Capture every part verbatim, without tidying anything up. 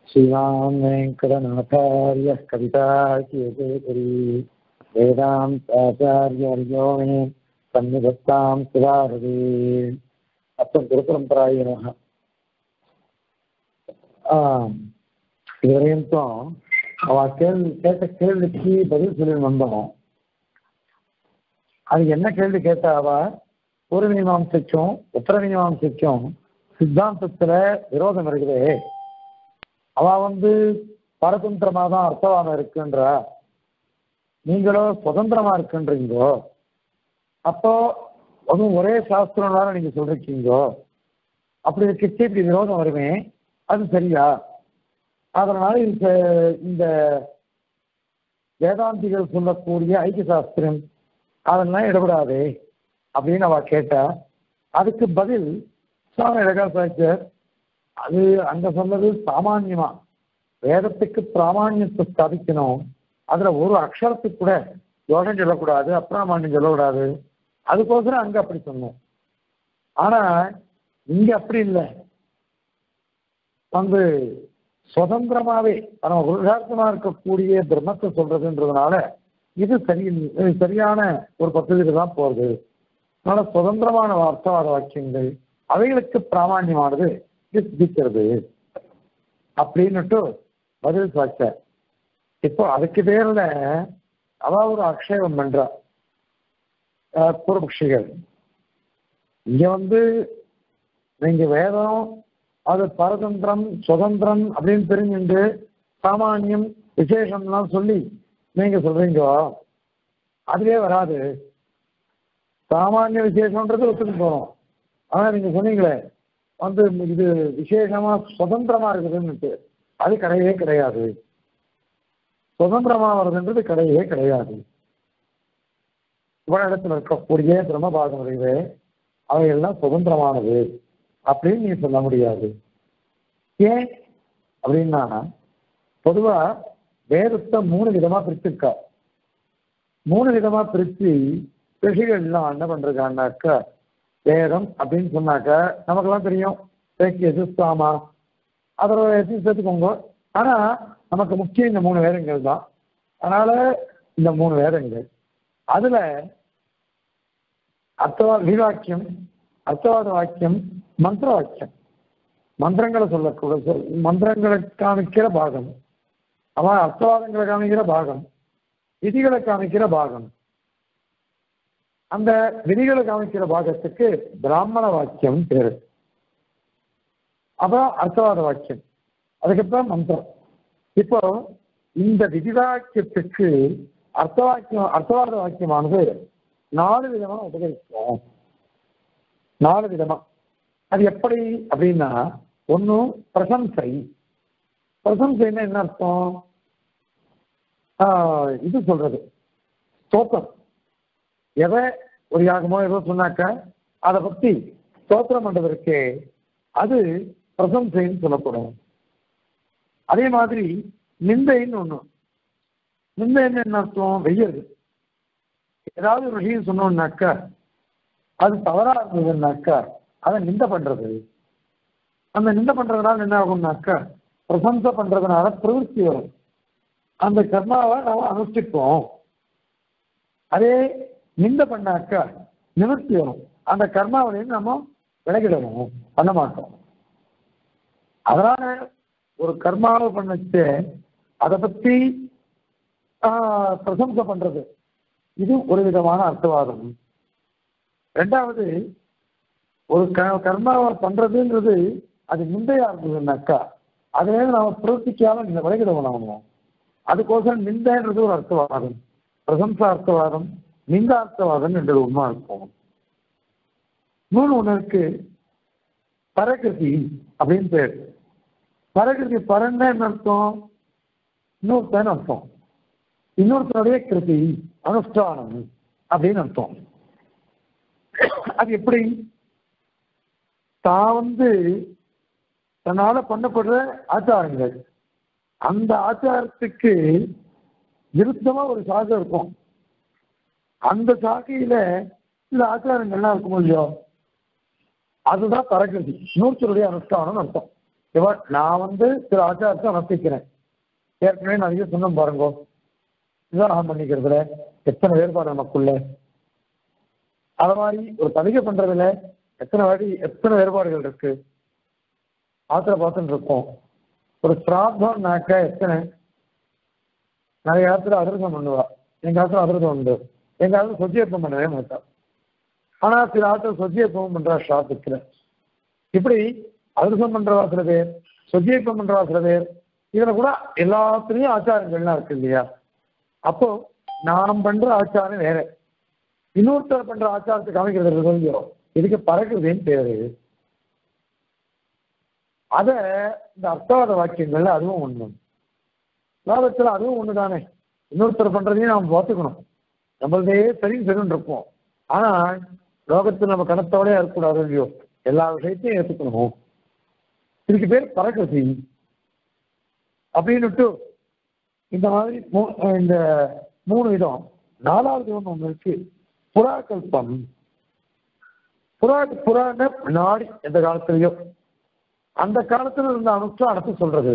श्रीराम वेंकटनाथार्य कवितार्किकेसरी वेदांताचार्यवर्यो मे सन्निधत्तां सुधारते அப்போ குருபரம்பராய நமஹ. இதுவரையும் அவ கேள்வி கேட்ட கேள்விக்கு பதில் சொல்லி வந்தோம். அது என்ன கேள்வி கேட்டா, அவ பூர்வ மீமாம்சைக்கும் உத்தர மீமாம்சைக்கும் சித்தாந்தத்துல விரோதம் இருக்குது. அவ வந்து பரதந்திரமா தான் அர்த்தவாதம் இருக்குன்ற, நீங்களோ சுதந்திரமா இருக்குன்றீங்கோ. அப்போ அதுவும் ஒரே சாஸ்திரம்னால நீங்க சொல்றீங்கோ. அப்படி இருக்க இப்படி விரோதம் வருமே, அது சரியா? அதனால இந்த வேதாந்திகள் சொல்லக்கூடிய ஐக்கிய சாஸ்திரம் அதெல்லாம் இடப்படாதே அப்படின்னு அவ கேட்டா, அதுக்கு பதில் சுவாமி ரகாசாச்சர் அது அங்க சொன்னது சாமான்யமா வேதத்துக்கு பிராமான்யத்தை ஸ்தாபிக்கணும், அதுல ஒரு அக்ஷரத்துக்கு கூட யோகம் சொல்லக்கூடாது, அப்பிராமான்யம் சொல்லக்கூடாது, அதுக்கோசரம் அங்க அப்படி சொன்னோம். ஆனா இங்க அப்படி இல்லை, வந்து சுதந்திரமாவே நம்ம உருகார்த்தமா இருக்கக்கூடிய பிரம்மத்தை சொல்றதுன்றதுனால இது சரி, சரியான ஒரு பദ്ധதியில தான் போறது. அதனால சுதந்திரமான அர்த்தவாத வாக்கியங்கள் அவைகளுக்கு பிராமான்யமானது சித்திக்கிறது அப்படின்னுட்டு பதில் சாச்ச. இப்போ அதுக்கு பேர்ல அவ ஒரு ஆக்ஷேபம் பண்றா பூர்வபக்ஷிகள். இங்க வந்து நீங்க வேதம் அது பரதந்திரம் சுதந்திரம் அப்படின்னு தெரிஞ்சுட்டு சாமானியம் விசேஷம்லாம் சொல்லி நீங்க சொல்றீங்க, அதுவே வராது. சாமானிய விசேஷம்ன்றது ஒத்துக்கு போறோம். ஆனா நீங்க சொன்னீங்களே வந்து இது விசேஷமா சுதந்திரமா இருக்குதுன்னுட்டு, அது கிடையவே கிடையாது. சுதந்திரமா வருதுன்றது கிடையவே கிடையாது. இடத்துல இருக்கக்கூடிய பிரம்மபாகம் இருக்குது, அவையெல்லாம் சுதந்திரமானது அப்படின்னு நீ சொல்ல முடியாது. ஏன் அப்படின்னா, பொதுவா வேதத்தை மூணு விதமா பிரிச்சிருக்கா. மூணு விதமா பிரிச்சு ரிஷிகள் எல்லாம் என்ன பண்றாங்கன்னாக்கா, வேதம் அப்படின்னு சொன்னாக்கா நமக்கெல்லாம் தெரியும் எதிர்த்தாமா அதோட எதிர்த்து சேர்த்துக்கோங்க. ஆனா நமக்கு முக்கியம் இந்த மூணு வேதங்கள் தான். அதனால இந்த மூணு வேதங்கள் அதுல அர்த்தவாத விவாக்கியம், அர்த்தவாத வாக்கியம், மந்திர வாக்கியம். மந்திரங்களை சொல்லக்கூட சொல் மந்திரங்களை காமிக்கிற பாகம், அவன் அர்த்தவாதங்களை காமிக்கிற பாகம், விதிகளை காமிக்கிற பாகம். அந்த விதிகளை காமிக்கிற பாகத்துக்கு பிராமண வாக்கியம் பேரு. அப்புறம் அர்த்தவாத வாக்கியம், அதுக்கப்புறம் மந்திரம். இப்போ இந்த விதிவாக்கியத்துக்கு அர்த்த வாக்கியம் அர்த்தவாத வாக்கியமானது நாலு விதமா உபதேசிக்கும். நாலு விதமா. அது எப்படி அப்படின்னா, ஒன்னும் பிரசம்சை. பிரசம்சைன்னா என்ன அர்த்தம்? ஆஹ் இது சொல்றது ஸ்தோத்திரம். எதை ஒரு யாகமோ ஏதோ சொன்னாக்க அதை பத்தி ஸ்தோத்திரம் பண்றதற்கு அது பிரசம்சைன்னு சொல்லப்படும். அதே மாதிரி நிந்தைன்னு ஒண்ணு. நிந்தைன்னு என்ன அர்த்தம்? வெய்யறது. ஏதாவது ஒரு விஷயம் சொன்னோம்னாக்கா அது தவறா இருந்ததுன்னாக்கா அதை நிந்த பண்றது. அந்த நிந்த பண்றதுனால என்ன ஆகும்னாக்கா பிரசம்சை பண்றதுனால பிரவருத்தி வரும். அந்த கர்மாவை நாம் அனுஷ்டிப்போம். அதே நிந்த பண்ணாக்கா நிவர்த்தி வரும். அந்த கர்மாவிலையும் நம்ம விலகிடணும், பண்ண மாட்டோம். அதனால ஒரு கர்மாவை பண்ணச்சு அதை பத்தி ஆஹ் பிரசம்சை பண்றது, இது ஒரு விதமான அர்த்தவாதம். ரெண்டாவது, ஒரு க கர்மாவை பண்றதுன்றது அது நிந்தையா இருந்ததுன்னாக்கா அதுல நாம பிரவர்த்திக்காம இந்த விலகிடணும். அதுக்கோசரம் நிந்தைன்றது ஒரு அர்த்தவாதம், பிரசம்சா அர்த்தவாதம், நிந்தார்த்தவாதம் என்றது உண்மை இருக்கும். மூணு ஒண்ணு இருக்கு, பரகிருதி அப்படின்னு பேர். பரகிருதி பரன்னா என்ன அர்த்தம்? இன்னொருத்தன்னு அர்த்தம். இன்னொருத்தனுடைய கிருதி அனுஷ்டானம் அப்படின்னு அர்த்தம். அது எப்படி? தான் வந்து தன்னால பண்ணப்படுற ஆச்சாரங்கள், அந்த ஆச்சாரத்துக்கு விருத்தமா ஒரு சாகை இருக்கும். அந்த சாகையில சில ஆச்சாரங்கள்லாம் இருக்கும் இல்லையோ, அதுதான் பரகிருதி, இன்னொருத்தருடைய அனுஷ்டானம் அர்த்தம். இவன் நான் வந்து சில ஆச்சாரத்தை அனுஷ்டிக்கிறேன். ஏற்கனவே நிறைய சொன்ன பாருங்க, விவாகம் பண்ணிக்கிறதுல எத்தனை வேறுபாடு நமக்குள்ள, அது மாதிரி ஒரு தலிகை பண்றதுல எத்தனை வாடி எத்தனை வேறுபாடுகள் இருக்கு. ஆத்திர பார்த்துட்டு இருக்கோம். ஒரு சிராத்தம்னாக்க எத்தனை நிறைய காலத்துல அதிரதம் பண்ணுவா, எங்க காலத்துல அதிரதம் உண்டு, எங்க காலத்துல சொஜ்ஜியப்பம் பண்ணவே மாட்டா. ஆனா சில ஆத்துல சொஜ்ஜியப்பம் பண்றா ஸ்ராத்தத்துல. இப்படி அதிரதம் பண்றவா சில பேர், சொஜ்ஜியப்பம் பண்றவா சில பேர், இதுல கூட எல்லாத்துலயும் ஆச்சாரங்கள்லாம் இருக்கு இல்லையா. அப்போ நாம் பண்ற ஆச்சாரம் வேற, இன்னொருத்தர் பண்ற ஆச்சாரத்தை காமிக்கிறது கொஞ்சம் இதுக்கு பறக்குறதுன்னு பேரு. அத இந்த அர்த்தவாத வாக்கியங்கள்ல அதுவும் ஒண்ணு, லாபத்துல அதுவும் ஒண்ணுதானே. இன்னொருத்தர் பண்றதையும் நாம் பார்த்துக்கணும், நம்மளதே சரின்னு சரின்னு இருப்போம். ஆனா லோகத்துல நம்ம கணத்தோடய இருக்கக்கூடாது இல்லையோ, எல்லா விஷயத்தையும் ஏற்றுக்கணும். இதுக்கு பேர் பறக்கசி அப்படின்னுட்டு இந்த மாதிரி இந்த மூணு விதம். நாலாவது ஒன்று ஒன்று இருக்கு, புறாக்கல்பம். புறா புறான நாடி எந்த காலத்திலையோ அந்த காலத்துல இருந்த அனுஷ்டானத்தை சொல்றது.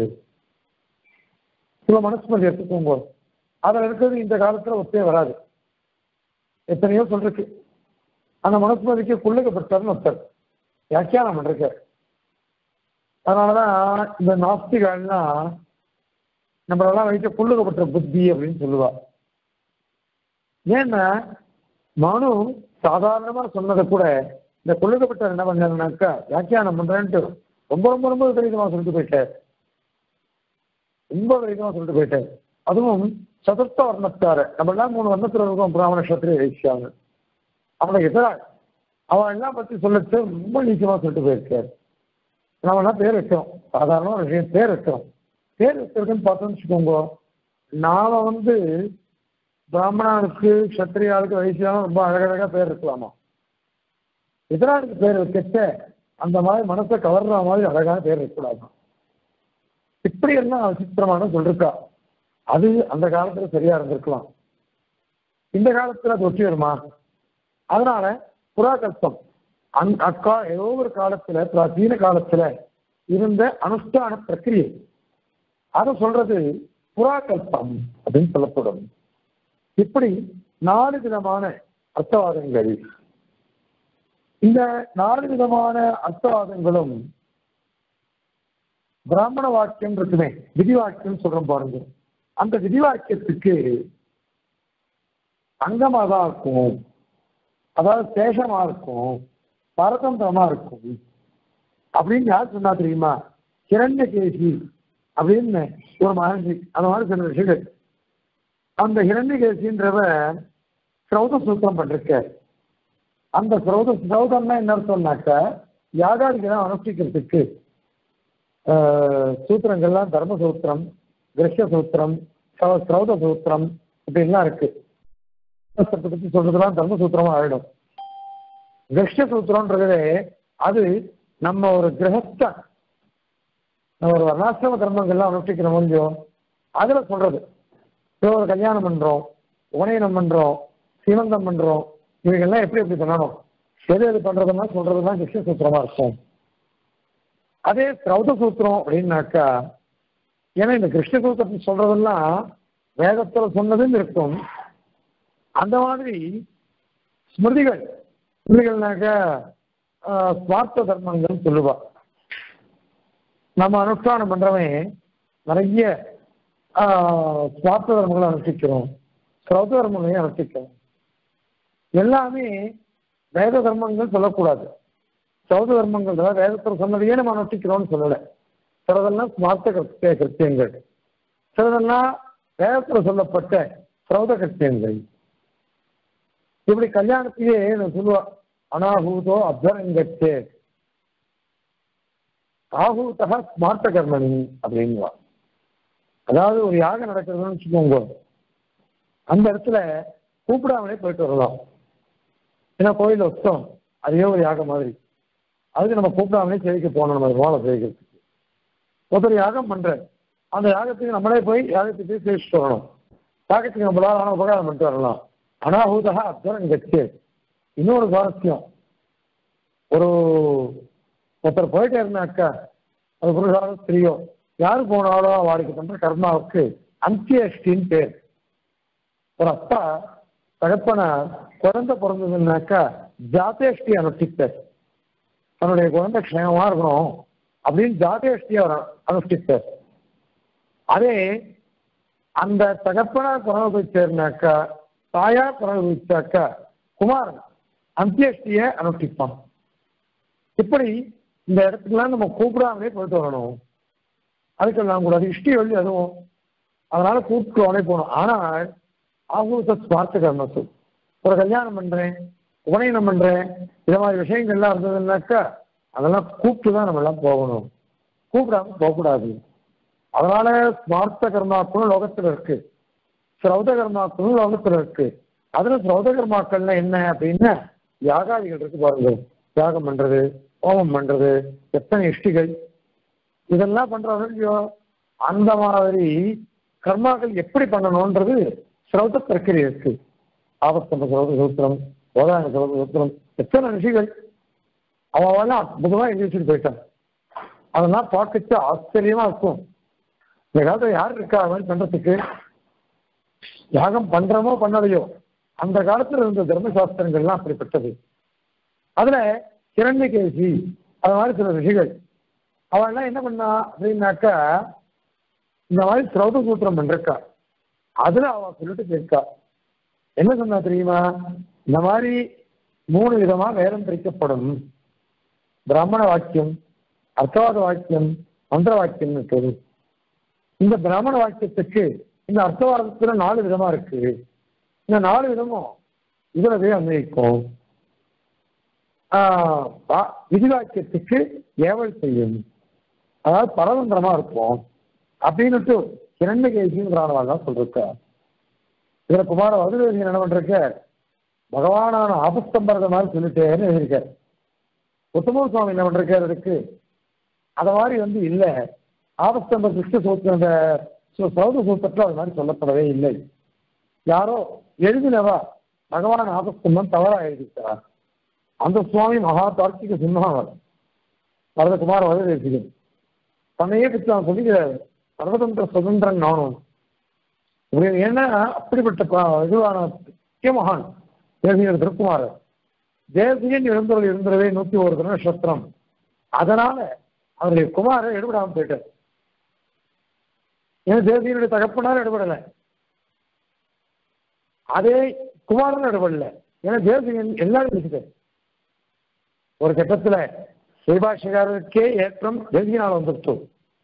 சில மனுஸ்மதி எடுத்துக்கோங்க, அதில் இருக்கிறது இந்த காலத்துல ஒத்தே வராது. எத்தனையோ சொல்றதுக்கு அந்த மனுஸ்மதிக்கு குள்ளகப்பட்டார்னு ஒருத்தர் வியாக்கியானம் பண்றார். அதனாலதான் இந்த நாஸ்திகள்லாம் நம்மளெல்லாம் வைக்க புல்லுகப்பட்ட புத்தி அப்படின்னு சொல்லுவா. ஏன்னா மனு சாதாரணமா சொன்னதை கூட இந்த புல்லுகப்பட்டர் என்ன பண்ணாருனாக்கா வியாக்கியானம் பண்றேன்ட்டு ரொம்ப ரொம்ப ரொம்ப விபரீதமா சொல்லிட்டு போயிட்டார். ரொம்ப விபரீதமா சொல்லிட்டு போயிட்டார். அதுவும் சதுர்த்த வர்ணத்தார நம்ம எல்லாம் மூணு வர்ணத்துல இருக்கோம், பிராமண கஷத்திரிய வைசியாங்க. அவனை எதிரா அவன் எல்லாம் பத்தி சொல்லச்சு ரொம்ப நீச்சமா சொல்லிட்டு போயிருக்காரு. நம்ம எல்லாம் பேர் வைக்கிறோம், சாதாரண ஒரு விஷயம் பேர் வைக்கிறோம். பேர் வைக்கிறதுன்னு பார்த்தோம்னு வச்சுக்கோங்க, நாம வந்து பிராமணனுக்கு கஷத்திரியாளுக்கு வைசியாலும் ரொம்ப அழகழகா பேர் இருக்கலாமா, எதிராளுக்கு பேர் வைக்க அந்த மாதிரி மனசை கவர்ற மாதிரி அழகான பேர் இருக்கக்கூடாது. இப்படி எல்லாம் விசித்திரமான சொல்லிருக்கா. அது அந்த காலத்துல சரியா இருந்திருக்கலாம், இந்த காலத்துல அது ஒட்டி வருமா? அதனால புறாகல்பம் அந் அக்கா ஏதோ ஒரு காலத்துல பிராச்சீன காலத்துல இருந்த அனுஷ்டான பிரக்கிரியை அதை சொல்றது புறாகல்பம் அப்படின்னு சொல்லப்படும். இப்படி நாலு விதமான அர்த்தவாதங்கள். இந்த நாலு விதமான அர்த்தவாதங்களும் பிராமண வாக்கியம் இருக்குமே, விதி வாக்கியம் சொல்றோம் பாருங்க, அந்த விதி வாக்கியத்துக்கு அங்கமாக தான் இருக்கும், அதாவது சேஷமா இருக்கும், பரதந்திரமா இருக்கும். அப்படின்னு யார் சொன்னா தெரியுமா? ஹிரண்யகேசி அப்படின்னு ஒரு மகர்ஷி அந்த மாதிரி சொன்ன விஷயங்கள். அந்த ஹிரண்யகேசின்றவ ஸ்ரௌத சூத்திரம் பண்ணிருக்க. அந்த ஸ்ரௌத ஸ்ரௌதம்னா என்ன சொன்னாக்கா யாகாதிகளாம் அனுஷ்டிக்கிறதுக்கு சூத்திரங்கள்லாம் தர்ம சூத்திரம், கிரஷ்ய சூத்திரம், ஸ்ரௌத சூத்திரம் இப்படின்லாம் இருக்கு. பத்தி சொல்றதுலாம் தர்ம சூத்திரமா ஆயிடும். கிரஷ்ய சூத்திரம்ன்றது அது நம்ம ஒரு கிரகஸ்த நம்ம ஒரு வர்ணாசிரம தர்மங்கள்லாம் அனுஷ்டிக்கிற முடியும் அதுல சொல்றது. ஒரு கல்யாணம் பண்றோம், உபநயனம் பண்றோம், சீமந்தம் பண்றோம், இவைகள்லாம் எப்படி எப்படி பண்ணணும், எது எது பண்றதுன்னா சொல்றதுதான் கிருஷ்ண சூத்திரமா இருக்கும். அதே ஸ்ரௌத சூத்திரம் அப்படின்னாக்கா, ஏன்னா இந்த கிருஷ்ண சூத்திரத்தை சொல்றதெல்லாம் வேதத்துல சொன்னதும் இருக்கும். அந்த மாதிரி ஸ்மிருதிகள் ஸ்மிருதிகள்னாக்க ஸ்வார்த்த தர்மங்கள் சொல்லுவா. நம்ம அனுஷ்டானம் பண்றவன் நிறைய ஸ்வார்த்த தர்மங்களை அனுஷ்டிக்கிறோம், ஸ்ரௌத தர்மங்களையும் அனுஷ்டிக்கிறோம். எல்லாமே வேத தர்மங்கள் சொல்லக்கூடாது. சௌத தர்மங்கள் தான் வேதத்தில் சொன்னதையே நம்ம அனுஷ்டிக்கிறோம்னு சொல்லலை. சிலதெல்லாம் ஸ்மார்த்த கிருத்திய கிருத்தியங்கள், சிலதெல்லாம் வேதத்தில் சொல்லப்பட்ட சௌத கிருத்தியங்கள். இப்படி கல்யாணத்தையே சொல்லுவா, அனாஹூதோ அப்தரங்கச்சே ஆஹூதா ஸ்மார்த்த கர்மணி அப்படின்வா. அதாவது ஒரு யாகம் நடக்கிறதுன்னு வச்சுக்கோங்க, அந்த இடத்துல கூப்பிடாமலே போயிட்டு வரலாம். ஏன்னா கோயில் வச்சோம் அதே ஒரு யாகம் மாதிரி, அதுக்கு நம்ம கூப்பிடாமலே சேவிக்க போகணும். நம்ம மாலை சேவிக்கிறதுக்கு ஒருத்தர் யாகம் பண்ற அந்த யாகத்துக்கு நம்மளே போய் யாகத்துக்கு சேவிச்சுட்டு வரணும். யாகத்துக்கு நம்மளால ஆன உபகாரம் பண்ணிட்டு வரலாம். அனாஹூதா அப்தரம் கட்சி. இன்னொரு சுவாரஸ்யம், ஒரு ஒருத்தர் போயிட்டே இருந்தாக்கா அது புருஷாலோ ஸ்திரீயோ யாரு போனாலோ அவளுக்கு பண்ற கர்மாவுக்கு அந்தியஷ்டின்னு பேர். ஒரு அப்பா தகப்பன குழந்தை பிறந்ததுன்னாக்கா ஜாதேஷ்டி அனுஷ்டிப்பார். தன்னுடைய குழந்தை க்ஷேமமா இருக்கணும் அப்படின்னு ஜாதேஷ்டியை அவர் அனுஷ்டிப்பார். அதே அந்த தகப்பனா குறவு போயிச்சாருனாக்கா தாயா குறவு போயிச்சாக்கா குமாரன் அந்தியஷ்டிய அனுஷ்டிப்பான். இப்படி இந்த இடத்துக்குலாம் நம்ம கூப்பிடாமலே போயிட்டு வரணும். அதுக்கெல்லாம் கூட அது இஷ்டி வழி அதுவும் அதனால கூப்பிட்டுவானே போகணும். ஆனால் ஆகூச ஸ்மார்த்த கர்மத்து ஒரு கல்யாணம் பண்றேன் உபநயனம் பண்றேன் இது மாதிரி விஷயங்கள்லாம் இருந்ததுன்னாக்கா அதெல்லாம் கூப்பிட்டு தான் நம்ம எல்லாம் போகணும், கூப்பிடாம போகக்கூடாது. அதனால ஸ்மார்த்த கர்மாக்களும் லோகத்துல இருக்கு, சிரௌத கர்மாக்களும் லோகத்துல இருக்கு. அதுல சிரௌத கர்மாக்கள்லாம் என்ன அப்படின்னா யாகாதிகள் இருக்கு பாருங்க, யாகம் பண்றது ஹோமம் பண்றது எத்தனை இஷ்டிகள் இதெல்லாம் பண்றவங்க அந்த மாதிரி கர்மாக்கள் எப்படி பண்ணணும்ன்றது சிரௌத பிரக்கிரியை இருக்கு. ஆபத்தம்ப சிரௌத சூத்திரம், ஓதான சிரௌத சூத்திரம், எத்தனை ரிஷிகள் அவெல்லாம் அற்புதமா எழுதி வச்சுட்டு போயிட்டான். அதெல்லாம் பார்க்கச்சு ஆச்சரியமா இருக்கும். இந்த காலத்துல யார் இருக்கா அது மாதிரி பண்றதுக்கு? யாகம் பண்றமோ பண்ணலையோ அந்த காலத்துல இருந்த தர்மசாஸ்திரங்கள்லாம் அப்படிப்பட்டது. அதுல கிரண்யகேசி அது மாதிரி சில ரிஷிகள் அவெல்லாம் என்ன பண்ணா அப்படின்னாக்கா இந்த மாதிரி சிரௌத சூத்திரம் பண்றா. அதுல அவ சொல்லிட்டு கேட்கா என்ன சொன்னா தெரியுமா? இந்த மாதிரி மூணு விதமா வேதம் பிரிக்கப்படும். பிராமண வாக்கியம், அர்த்தவாத வாக்கியம், மந்திர வாக்கியம் இருக்குது. இந்த பிராமண வாக்கியத்துக்கு இந்த அர்த்தவாதத்துல நாலு விதமா இருக்கு. இந்த நாலு விதமும் இதுலவே அன்வயிக்கும். ஆஹ் விதி வாக்கியத்துக்கு ஏவல் செய்யும், அதாவது பரதந்திரமா இருக்கும் அப்படின்னுட்டு கிரண்யகேசிங்கிறானவாள் சொல்லிருக்கா. இதுல குமார வதுவேதி என்ன பண்றக்க பகவானான ஆபஸ்தம்பரத மாதிரி சொல்லிட்டேன்னு எழுதியிருக்காரு. உத்தம சுவாமி என்ன பண்றாரு அதுக்கு அத மாதிரி வந்து இல்லை, ஆபஸ்தம்ப கிருஷ்ண சூத்திர அந்த சௌத சூத்திரத்துல அது மாதிரி சொல்லப்படவே இல்லை. யாரோ எழுதினவா பகவான் ஆபஸ்தம்பம் தவறா எழுதிட்டார். அந்த சுவாமி மகா தார்க்கிக சிம்மாவர் வரதகுமார வதுவேசிகன் தன்னையே பற்றி அவன் சொல்லிக்கிறாரு, சர்வதந்திர சுதந்திரன் நானும். ஏன்னா அப்படிப்பட்ட இதுவான முக்கியமகான் தேசிகர் திருக்குமாரர். தேசிகன் இருந்தவர்கள் இருந்தவே நூத்தி ஒரு தின நட்சத்திரம். அதனால அவருடைய குமாரர் எடுபடாம போயிட்டார். ஏன்னா தேசிகனுடைய தகப்பனார் எடுபடலை, அதே குமாரன் எடுபடல. ஏன்னா தேசிகன் எல்லாரும் பேசிட்டார். ஒரு கட்டத்துல ஸ்ரீபாஷகாரருக்கே ஏற்றம் தேசிகனால் வந்துட்டோம்.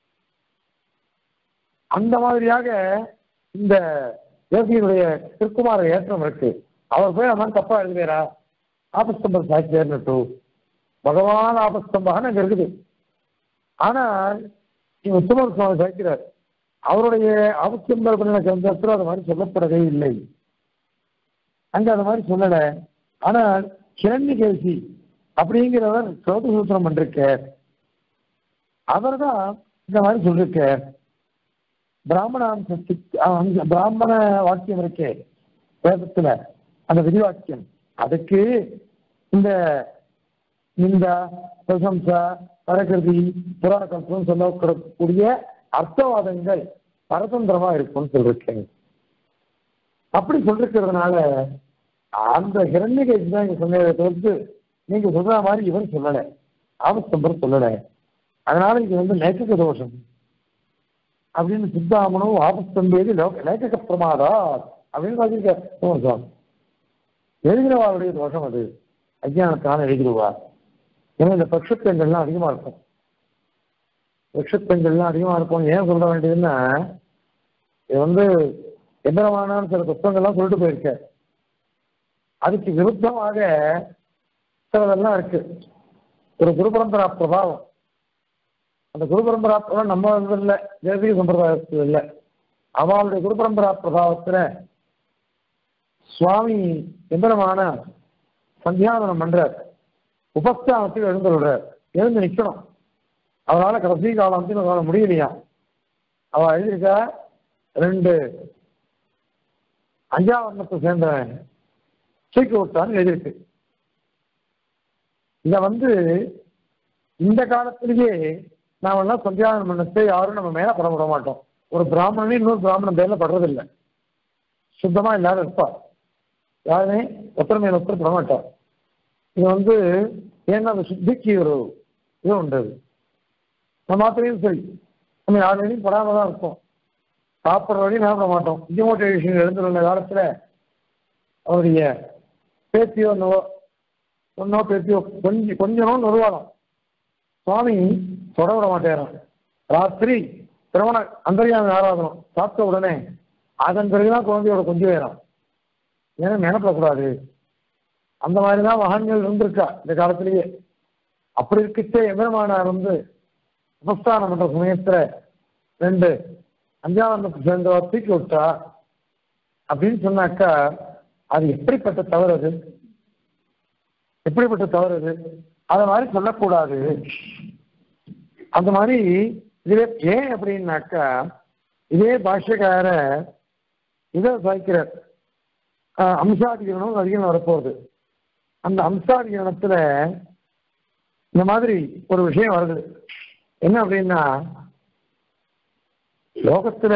அந்த மாதிரியாக இந்த தேசிகனுடைய திருக்குமார ஏற்றம் இருக்கு. அவர் போய் அவன் தப்பா எழுதுவேரா? ஆபஸ்தம்பம் சாட்சியர்னு பகவான் ஆபஸ்தம்பாக அங்க இருக்குது. ஆனால் இவங்க உத்தமர் சுவாமி சாய்க்கிறார், அவருடைய ஆபஸ்தம்பர் பண்ணின கிரந்தத்தில் அது மாதிரி சொல்லப்படவே இல்லை, அங்க அது மாதிரி சொல்லல. ஆனால் கிரண்யகேசி அப்படிங்கிறவர் சௌத சூத்திரம் பண்ணிருக்கார், அவர் தான் இந்த மாதிரி சொல்லிருக்கார். பிராமண பிராமண வாக்கியம் இருக்கே வேதத்துல அந்த விதிவாக்கியம், அதுக்கு இந்த நிந்தா பிரசம்சா பரகிருதி புறாக்கல்பம் சொல்லக்கூடிய அர்த்தவாதங்கள் பரதந்திரமா இருக்கும்னு சொல்லிருக்கேன். அப்படி சொல்லிருக்கிறதுனால அந்த கிரண்யகேசி தான் இங்க சொன்னதை தவிர்த்து நீங்க சொல்ற மாதிரி இவன் சொல்லலை, ஆபஸ்தம்பர் சொல்லலை. அதனால இது வந்து லேக்கக தோஷம் அப்படின்னு சித்தாமனும் ஆபஸ்தம்பேதி லேக்கக பிரமாதா அப்படின்னு சொல்லியிருக்க. எழுதினவாருடைய தோஷம் அது, அஜ்ஞானத்தான எழுதிடுவா. ஏன்னா இந்த பட்சத்தங்கள்லாம் அதிகமா இருக்கும், பட்சத்தங்கள்லாம் அதிகமா இருக்கும். ஏன் சொல்ல வேண்டியதுன்னா இது வந்து எந்திரமான சில புத்தகங்கள்லாம் சொல்லிட்டு போயிருக்க, அதுக்கு விருத்தமாக சிலதெல்லாம் இருக்கு. ஒரு குரு பரம்பரா பிரபாவம், அந்த குரு பரம்பரா பிரபாவம் நம்ம இல்லை, தேசிக சம்பிரதாயத்தில் இல்லை, அவளுடைய குரு பரம்பரா பிரபாவத்துல சுவாமி எந்திரமான சந்தியாவனம் பண்றார், உபஸ்தானத்தில் எழுந்து விடுறார், எழுந்து நிற்கணும். அவளால் கடைசி காலம் வந்து முடியலையா. அவ எழுதியிருக்கா ரெண்டு அஞ்சாவரணத்தை சேர்ந்தவன் தூக்கி விட்டான்னு எழுதியிருக்கு. இத வந்து இந்த காலத்திலேயே நாம எல்லாம் சந்தியானம் பண்ணத்தை யாரும் நம்ம மேல பட விட மாட்டோம். ஒரு பிராமணனே இன்னொரு பிராமணன் பேர்ல படுறதில்லை. சுத்தமா இல்லாத இருப்பா, யாருமே ஒருத்தர் மேல ஒருத்தர் பட மாட்டார். இது வந்து ஏன்னா அந்த சுத்திக்கு ஒரு இது உண்டு. நம்ம மாத்திரையும் சரி, நம்ம யார் வரையும் படாம தான் இருக்கும். சாப்பிட்ற வரையும் சாப்பிட மாட்டோம். இன்ஜிமோட்டிவேஷன் எழுந்துள்ள காலத்துல அவருடைய பேத்தியோ நோ ஒன்னோ பேத்தியோ கொஞ்சம் கொஞ்சனோ நிர்வாகம் சுவாமி தொட விட மாட்டேறான். ராத்திரி திருமண அந்தரியாம ஆராதனம் சாப்பிட்ட உடனே அதன் பிறகுதான் குழந்தையோட கொஞ்சம் வேறான். ஏன்னா நினைப்படக்கூடாது. அந்த மாதிரிதான் மகான்கள் இருந்திருக்கா இந்த காலத்திலேயே. அப்படி இருக்கிட்டே எம்பெருமானார் வந்து உபஸ்தானம் பண்ற சமயத்துல ரெண்டு அஞ்சாவது சேர்ந்த தூக்கி விட்டா அப்படின்னு சொன்னாக்கா அது எப்படிப்பட்ட தவறு? அது எப்படிப்பட்ட தவறு? அது அத மாதிரி சொல்லக்கூடாது. அந்த மாதிரி இதுவே ஏன் அப்படின்னாக்கா இதே பாஷ்யக்கார இதை சாய்க்கிறார். அம்சாதிகரணம் அதிகம் வரப்போகுது. அந்த அம்சாதிகரணத்துல இந்த மாதிரி ஒரு விஷயம் வருது. என்ன அப்படின்னா, லோகத்துல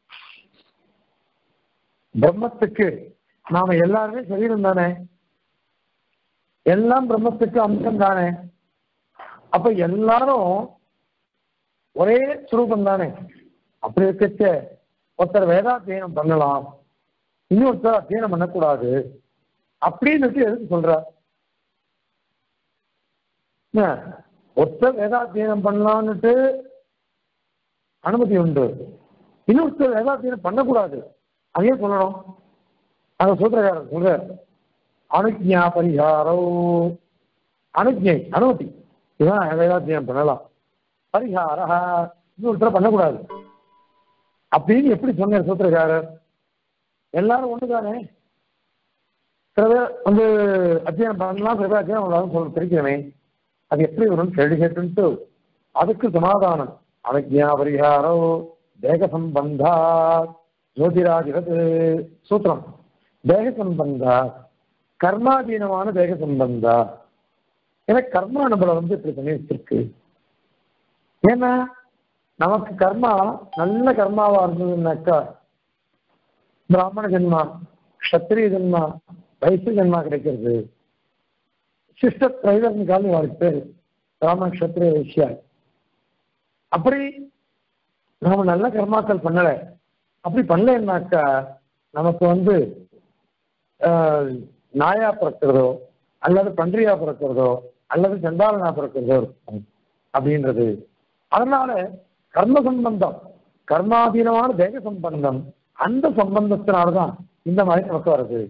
பிரம்மத்துக்கு நாம எல்லாருமே சரீரம் தானே, எல்லாம் பிரம்மத்துக்கு அம்சம் தானே. அப்ப எல்லாரும் ஒரே சுரூபம் தானே. அப்படி இருக்க ஒருத்தர் வேதாத்தியனம் பண்ணலாம், இன்னொருத்தர் அத்தியனம் பண்ணக்கூடாது அப்படின்னு எதுக்கு சொல்ற? ஒருத்தர் வேதாத்தியனம் பண்ணலான்னுட்டு அனுமதி உண்டு, இன்னொருத்தர் வேதாத்தியனம் பண்ணக்கூடாது அதையே சொல்லணும். அந்த சூத்திரக்காரர் சொல்ற அனுஜ்ஞா பரிகாரோ, அனுஜ்ஞை அனுமதி, இதான் வேதாத்தியனம் பண்ணலாம், பரிகார இன்னொருத்தர பண்ணக்கூடாது அப்படின்னு எப்படி சொன்னார் சூத்திரக்காரர்? எல்லாரும் ஒண்ணுதானே. சில பேர் வந்து அத்தியானம் பண்ணலாம், சில பேர் அத்தியானம் சொல்ல தெரிக்கிறமே, அது எப்படி வரும் கேள்வி கேட்டு அதுக்கு சமாதானம் அனுஜ்ஞா பரிகாரோ தேக சம்பந்தா ஜோதிராதிபத் சூத்திரம். தேக சம்பந்தா கர்மாதீனமான தேக சம்பந்தா. ஏன்னா கர்மா நம்மளை வந்து இப்படி பண்ணி வச்சிருக்கு. ஏன்னா நமக்கு கர்மா நல்ல கர்மாவா இருந்ததுன்னாக்கா பிராமண ஜென்மா, க்ஷத்திரிய ஜென்மா, வைசிய ஜென்மா கிடைக்கிறது. சிஷ்ட திரைவர்ண காலம் வாழ்க்கை பேர் பிராமண க்ஷத்திரிய வைசியா. அப்படி நாம நல்ல கர்மாக்கள் பண்ணல, அப்படி பண்ணலன்னாக்கா நமக்கு வந்து நாயா பிறக்கிறதோ அல்லது பன்றியா பிறக்கிறதோ அல்லது சண்டாளனா பிறக்கிறதோ இருக்கும் அப்படின்றது. அதனால கர்ம சம்பந்தம், கர்மாதீனமான தேக சம்பந்தம், அந்த சம்பந்தத்தினால்தான் இந்த மாதிரி நமக்கு வருது.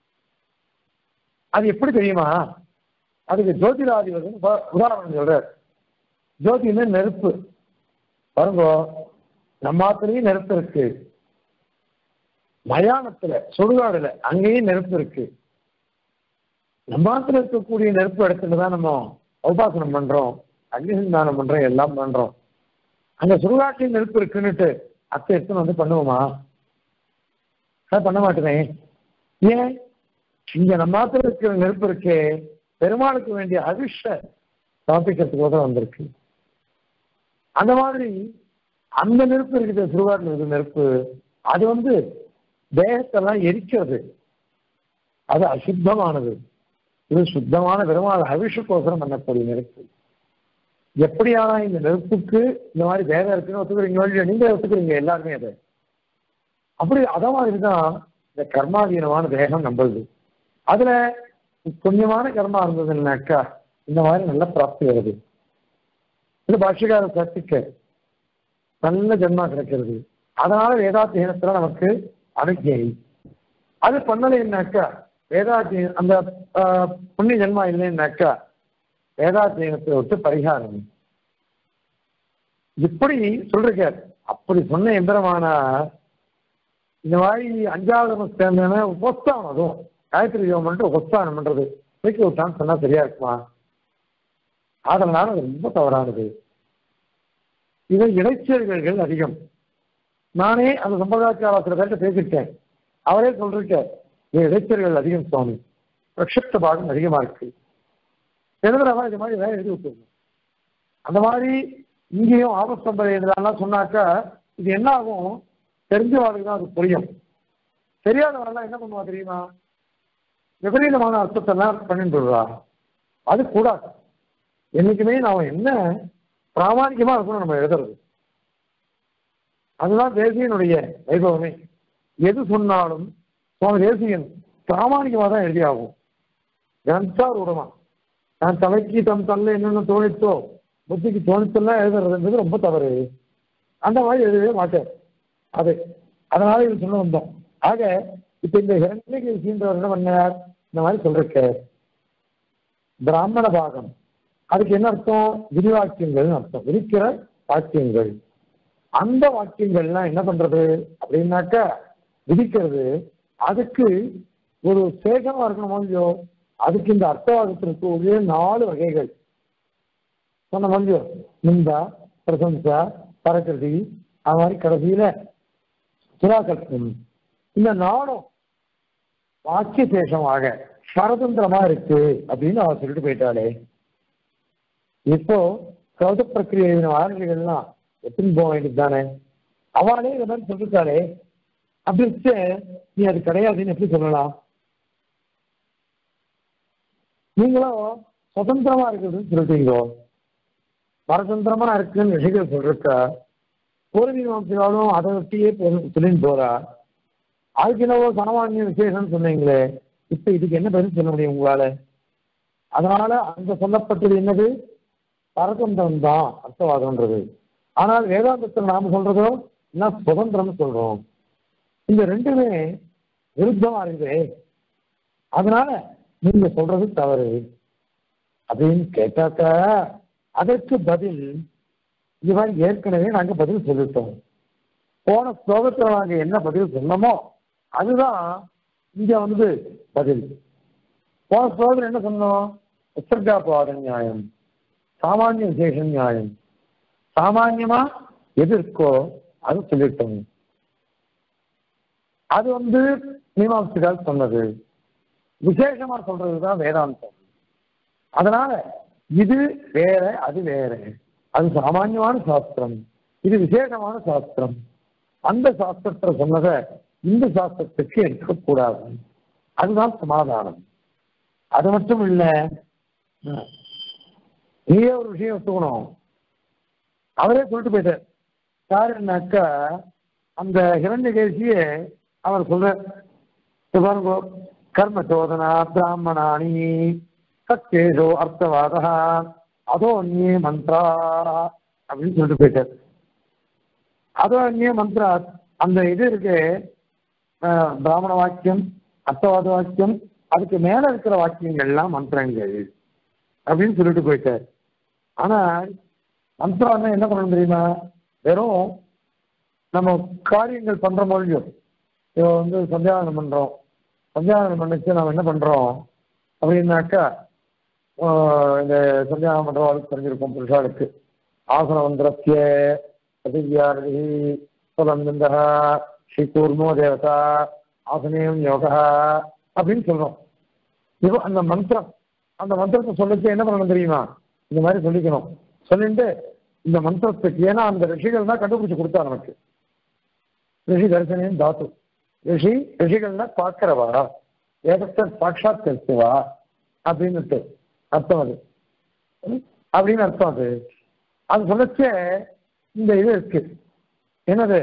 அது எப்படி தெரியுமா? அதுக்கு ஜோதிராதிபதி உதாரணம் சொல்ற. ஜோதினா நெருப்பு பாருங்க, நம்மாத்திலையும் நெருப்பு இருக்கு, மயானத்துல சுடுகாடுல அங்கேயும் நெருப்பு இருக்கு. நம்மாத்துல இருக்கக்கூடிய நெருப்பு இடத்துல தான் நம்ம உபாசனம் பண்றோம், அக்னிசந்தானம் பண்றோம், எல்லாம் பண்றோம். அங்க சுடுகாட்டில் நெருப்பு இருக்குன்னுட்டு அத்தை எடுத்துன்னு வந்து பண்ணுவோமா? பண்ண மாட்டேனே. ஏன்? இங்க நம்மாத்துல இருக்கிற நெருப்பு இருக்கே, பெருமாளுக்கு வேண்டிய அவிஷ சமர்ப்பிக்கிறதுக்கு வந்திருக்கு. அந்த மாதிரி அந்த நெருப்பு இருக்குது, சுடுகாட்டில் இருக்கிற நெருப்பு, அது வந்து தேகத்தெல்லாம் எரிக்கிறது, அது அசுத்தமானது. இது சுத்தமான பெருமாள் அவிஷக்கோசரம் பண்ணக்கூடிய நெருப்பு. எப்படியானா இந்த நெருப்புக்கு இந்த மாதிரி தேகம் இருக்குன்னு ஒத்துக்கிறீங்க, நீங்க ஒத்துக்கிறீங்க எல்லாருமே அதை. அப்படி அத மாதிரிதான் இந்த கர்மாதீனமான தேகம் நம்புது. அதுல கொஞ்சமான கர்மா இருந்ததுன்னாக்கா இந்த மாதிரி நல்ல பிராப்தி வருது. இது பாஷ்யக்கார சக்திக்க நல்ல ஜென்மா கிடைக்கிறது. அதனால வேதாத்தியனத்துல நமக்கு அனுஜை. அது பண்ணலைன்னாக்கா வேதாத்திய அந்த புண்ணிய ஜென்மா இல்லைன்னாக்கா வேதாத்தியனத்தை விட்டு பரிகாரம். இப்படி சொல்றார். அப்படி சொன்ன எந்திரமானா இந்த மாதிரி அஞ்சாவது சேர்ந்தன உபஸ்தானம், அதுவும் காயத்ரி யோகம் பண்ணிட்டு உபஸ்தானம் பண்றது தூக்கி விட்டான்னு சொன்னா சரியா இருக்குமா? அதனால அது ரொம்ப தவறானது. இதை இடைச்செயல்கள் அதிகம். நானே அந்த சம்பிரதாயக்கார சில பேர்கிட்ட பேசிட்டேன், அவரே சொல்லிருக்கார் இது இடைச்செயல்கள் அதிகம் சுவாமி, பிரக்ஷிப்த பாகம் அதிகமா இருக்கு, எழுதுறவா இது மாதிரி வேலை எழுதி விட்டுருங்க. அந்த மாதிரி இங்கேயும் ஆபஸ்தம்பரை இதெல்லாம் சொன்னாக்கா இது என்ன ஆகும்? தெரிஞ்சவாளுக்கு தான் அது புரியும். தெரியாதவரெல்லாம் என்ன பண்ணுவா தெரியுமா? விபரீதமான அர்த்தத்தை எல்லாம் பண்ணிட்டு வருவா. அது கூடாது. என்னைக்குமே நாம் என்ன பிராமணிகமா இருக்கணும் நம்ம எழுதுறது. அதுதான் தேசியனுடைய வைபவமே. எது சொன்னாலும் சுவாமி தேசியன் பிராமணிகமாக தான் எழுதி ஆகும். கன்சார் விடமா நான் தலைக்கு தம் தள்ள என்னென்ன தோணித்தோ புத்திக்கு தோணித்தெல்லாம் எழுதுறதுன்றது ரொம்ப தவறு. அந்த மாதிரி எழுதவே மாட்டார். அது அதனால இது சொல்ல வந்தோம். ஆக இப்ப இந்த ஹிரண்யகேசின்றவர் என்ன பண்ணார்? இந்த மாதிரி சொல்லிருக்க பிராமண பாகம் அதுக்கு என்ன அர்த்தம்? விரிவாக்கியங்கள் அர்த்தம். விரிக்கிற வாக்கியங்கள். அந்த வாக்கியங்கள்லாம் என்ன பண்றது அப்படின்னாக்கா விதிக்கிறது. அதுக்கு ஒரு சேகமா இருக்கணும் இல்லையோ? அதுக்கு இந்த அர்த்தவாதத்திற்கு ஒரே நாலு வகைகள் சொன்ன மொழியோ. நிந்தா, பிரசம்சா, பரகிருதி, அது மாதிரி கடைசியில சுராகல்பம். இந்த நாளும் வாக்கிய சேஷமாக பரதந்திரமா இருக்கு அப்படின்னு அவர் சொல்லிட்டு போயிட்டாலே. இப்போ கௌத பிரக்கிரியை ஆரம்பிகள்லாம் எப்படி போக வேண்டியது தானே? அவளே இதை மாதிரி சொல்லிட்டாலே அப்படி வச்சு நீ அது கிடையாதுன்னு எப்படி சொல்லலாம்? நீங்களும் சுதந்திரமா இருக்குதுன்னு சொல்லிட்டீங்களோ? பரதந்திரமா இருக்குன்னு ரிஷிகள் சொல்றக்க ஒரு மீமாம்சையாலும் அதை ஒட்டியே சொல்லின்னு போறா. அதுக்கு என்னவோ சாமானிய விசேஷம்னு சொன்னீங்களே, இப்ப இதுக்கு என்ன பதில் சொல்ல முடியும் உங்களால? அதனால அங்க சொல்லப்பட்டது என்னது? பரதந்திரம் தான் அர்த்தவாதம்ன்றது. ஆனால் வேதாந்தத்தில் நாம சொல்றதோ என்ன சுதந்திரம் சொல்றோம். இந்த ரெண்டுமே விருத்தமா இருக்குது. அதனால நீங்க சொல்றது தவறு அப்படின்னு கேட்டாக்க அதற்கு பதில் இவர் ஏற்கனவே நாங்க பதில் சொல்லிட்டோம். போன ஸ்லோகத்துல நாங்க என்ன பதில் சொன்னோமோ அதுதான் இங்க வந்து பதில். போன ஸ்லோகத்தில் என்ன சொன்னோம்? உத்தர்காபாத நியாயம், சாமானிய விசேஷ நியாயம். சாமான்யமா எது இருக்கோ அது சொல்லிட்டோம். அது வந்து மீமாம்சைகள் சொன்னது. விசேஷமா சொல்றதுதான் வேதாந்தம். அதனால இது வேற அது வேற. அது சாமான்யமான சாஸ்திரம், இது விசேஷமான சாஸ்திரம். அந்த சாஸ்திரத்தை சொன்னதை இந்த சாஸ்திரத்துக்கு எடுக்கக்கூடாது. அதுதான் சமாதானம். அது மட்டும் இல்லை, நீயே ஒரு விஷயம் ஒத்துக்கணும். அவரே சொல்லிட்டு போயிட்டார். யாருன்னாக்கா அந்த ஹிரண்யகேசியே அவர் சொல்ற பாருங்கோ, கர்ம சோதனா பிராமணாணி சத்தேஷோ அர்த்தவாத அதோ அந்நிய மந்த்ரா அப்படின்னு சொல்லிட்டு போயிட்டார். அதோ அந்நிய மந்த்ரா அந்த இது இருக்கு, பிராமண வாக்கியம், அர்த்தவாத வாக்கியம், அதுக்கு மேல இருக்கிற வாக்கியங்கள்லாம் மந்திரங்கள் அப்படின்னு சொல்லிட்டு போயிட்டார். ஆனா மந்திரம் என்ன பண்ணணும் தெரியுமா? வெறும் நம்ம காரியங்கள் பண்ற மொழியும் இப்போ வந்து சந்தியாவனம் பண்றோம். சந்தியாவனம் பண்ணிச்சு நம்ம என்ன பண்றோம் அப்படின்னாக்கா இந்த சந்தியாவனம் பண்றவாளுக்கு தெரிஞ்சிருக்கும். புருஷாளுக்கு ஆசன மந்திரத்திய பிரதிவியாரதி சுதந்திர ஸ்ரீ கூர்மோ தேவதா ஆசனேயம் யோகா அப்படின்னு சொல்றோம். இப்போ அந்த மந்திரம், அந்த மந்திரத்தை சொல்லிச்சு என்ன பண்ணணும் தெரியுமா? இந்த மாதிரி சொல்லிக்கணும். சொல்லிட்டு இந்த மந்திரத்துக்கு, ஏன்னா அந்த ரிஷிகள் தான் கண்டுபிடிச்சு கொடுத்தா நமக்கு. ரிஷி தரிசனம் தாத்து. ரிஷி ரிஷிகள்னா பார்க்கிறவா, வேதத்தை சாட்சாத் கருத்துவா அப்படின்னு அர்த்தம். அது அப்படின்னு அர்த்தம். அது அது சொல்லச்சே இந்த இது இருக்கு. என்னது?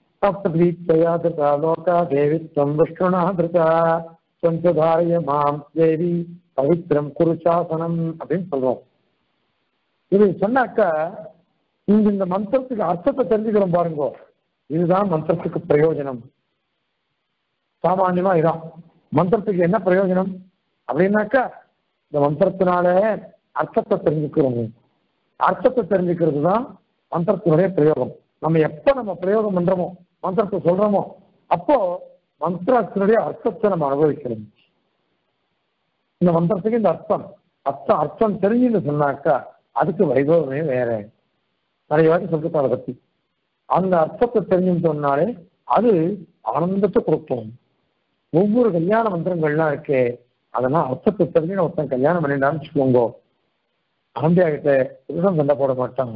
லோகா தேவி தம் விஷ்ணுனா திருக்கா சம்சதாரிய மாம் தேவி பவித்ரம் குருசாசனம் அப்படின்னு சொல்றோம். இது சொன்னாக்கா இங்க இந்த மந்திரத்துக்கு அர்த்தத்தை தெரிஞ்சுக்கிறோம் பாருங்க. இதுதான் மந்திரத்துக்கு பிரயோஜனம். சாமான்யமா இதான் மந்திரத்துக்கு என்ன பிரயோஜனம் அப்படின்னாக்கா, இந்த மந்திரத்தினால அர்த்தத்தை தெரிஞ்சுக்கிறோம். அர்த்தத்தை தெரிஞ்சுக்கிறது தான் மந்திரத்தினுடைய பிரயோகம். நம்ம எப்ப நம்ம பிரயோகம் பண்றோமோ, மந்திரத்தை சொல்றோமோ, அப்போ மந்திரத்தினுடைய அர்த்தத்தை நம்ம அனுபவிக்கணும். இந்த மந்திரத்துக்கு இந்த அர்த்தம் அர்த்தம் அர்த்தம் தெரிஞ்சுன்னு சொன்னாக்கா அதுக்கு வைபவமே வேற. நிறைய வாட்டி சொல்லிட்டு அதை பத்தி அந்த அர்த்தத்தை தெரிஞ்சுன்னு சொன்னாலே அது ஆனந்தத்தை கொடுக்கும். ஒவ்வொரு கல்யாண மந்திரங்கள்லாம் இருக்கே, அதெல்லாம் அர்த்தத்தை தெரிஞ்சு ஒருத்தன் கல்யாணம் பண்ணிட்டான்னு வச்சுக்கோங்க, ஆம்பியாகிட்ட புருஷன் சண்டை போட மாட்டாங்க.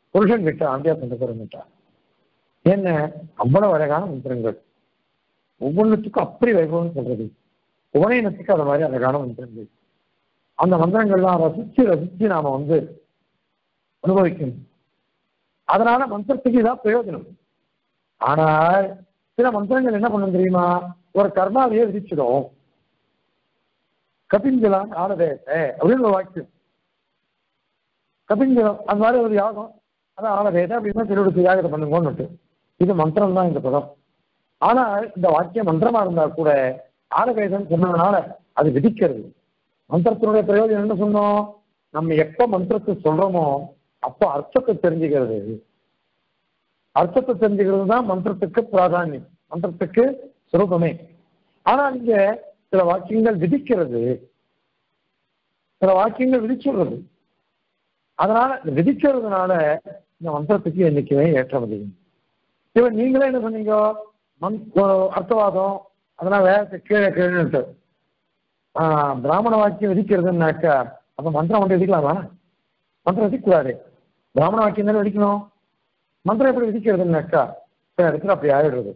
புருஷன் கிட்ட ஆண்டியா தந்துக்கிறோம் கிட்ட என்ன அவ்வளவு அழகான மந்திரங்கள், ஒவ்வொன்றுத்துக்கும் அப்படி வைபவம் சொல்றது, உபநயனத்துக்கு அது மாதிரி அழகான மந்திரங்கள். அந்த மந்திரங்கள்லாம் ரசிச்சு ரசிச்சு நாம வந்து அனுபவிக்கணும். அதனால மந்திரத்துக்கு இதான் பிரயோஜனம். ஆனால் சில மந்திரங்கள் என்ன பண்ணும் தெரியுமா, ஒரு கர்மாவையே விதிச்சிடும். கபிஞ்சலாம் ஆலதேசை அப்படின்னு ஒரு வாக்கியம், கபிஞ்சலம் அந்த மாதிரி ஒரு யாகம், அதான் ஆலதேசை அப்படின்னா திருவிடுத்து யாகத்தை பண்ணுங்கன்னு. இது மந்திரம் தான் இந்த பதம். ஆனால் இந்த வாக்கியம் மந்திரமா இருந்தா கூட ஆலதேசம் சொன்னதுனால அது விதிக்கிறது. மந்திரத்தினுடைய பிரயோஜனம் என்ன சொன்னோம், நம்ம எப்ப மந்திரத்தை சொல்றோமோ அப்போ அர்த்தத்தை தெரிஞ்சுக்கிறது. அர்த்தத்தை தெரிஞ்சுக்கிறது தான் மந்திரத்துக்கு பிராதானியம், மந்திரத்துக்கு சுரூபமே. ஆனால் இங்க சில வாக்கியங்கள் விதிக்கிறது, சில வாக்கியங்கள் விதிச்சுடுறது. அதனால விதிக்கிறதுனால இந்த மந்திரத்துக்கு என்னைக்குமே ஏற்றம் அதிகம். இவன் நீங்களே என்ன சொன்னீங்க, மந் அர்த்தவாதம் அதெல்லாம் வேற கீழே கீழே ஆஹ் பிராமண வாக்கியம் விதிக்கிறதுனாக்கா அப்ப மந்திரம் மட்டும் விதிக்கலாமா? மந்திரம் விதிக்கூடாது, பிராமண வாக்கியம் தானே விதிக்கணும். மந்திரம் எப்படி விதிக்கிறதுனாக்கா சில இடத்துல அப்படி ஆயிடுறது.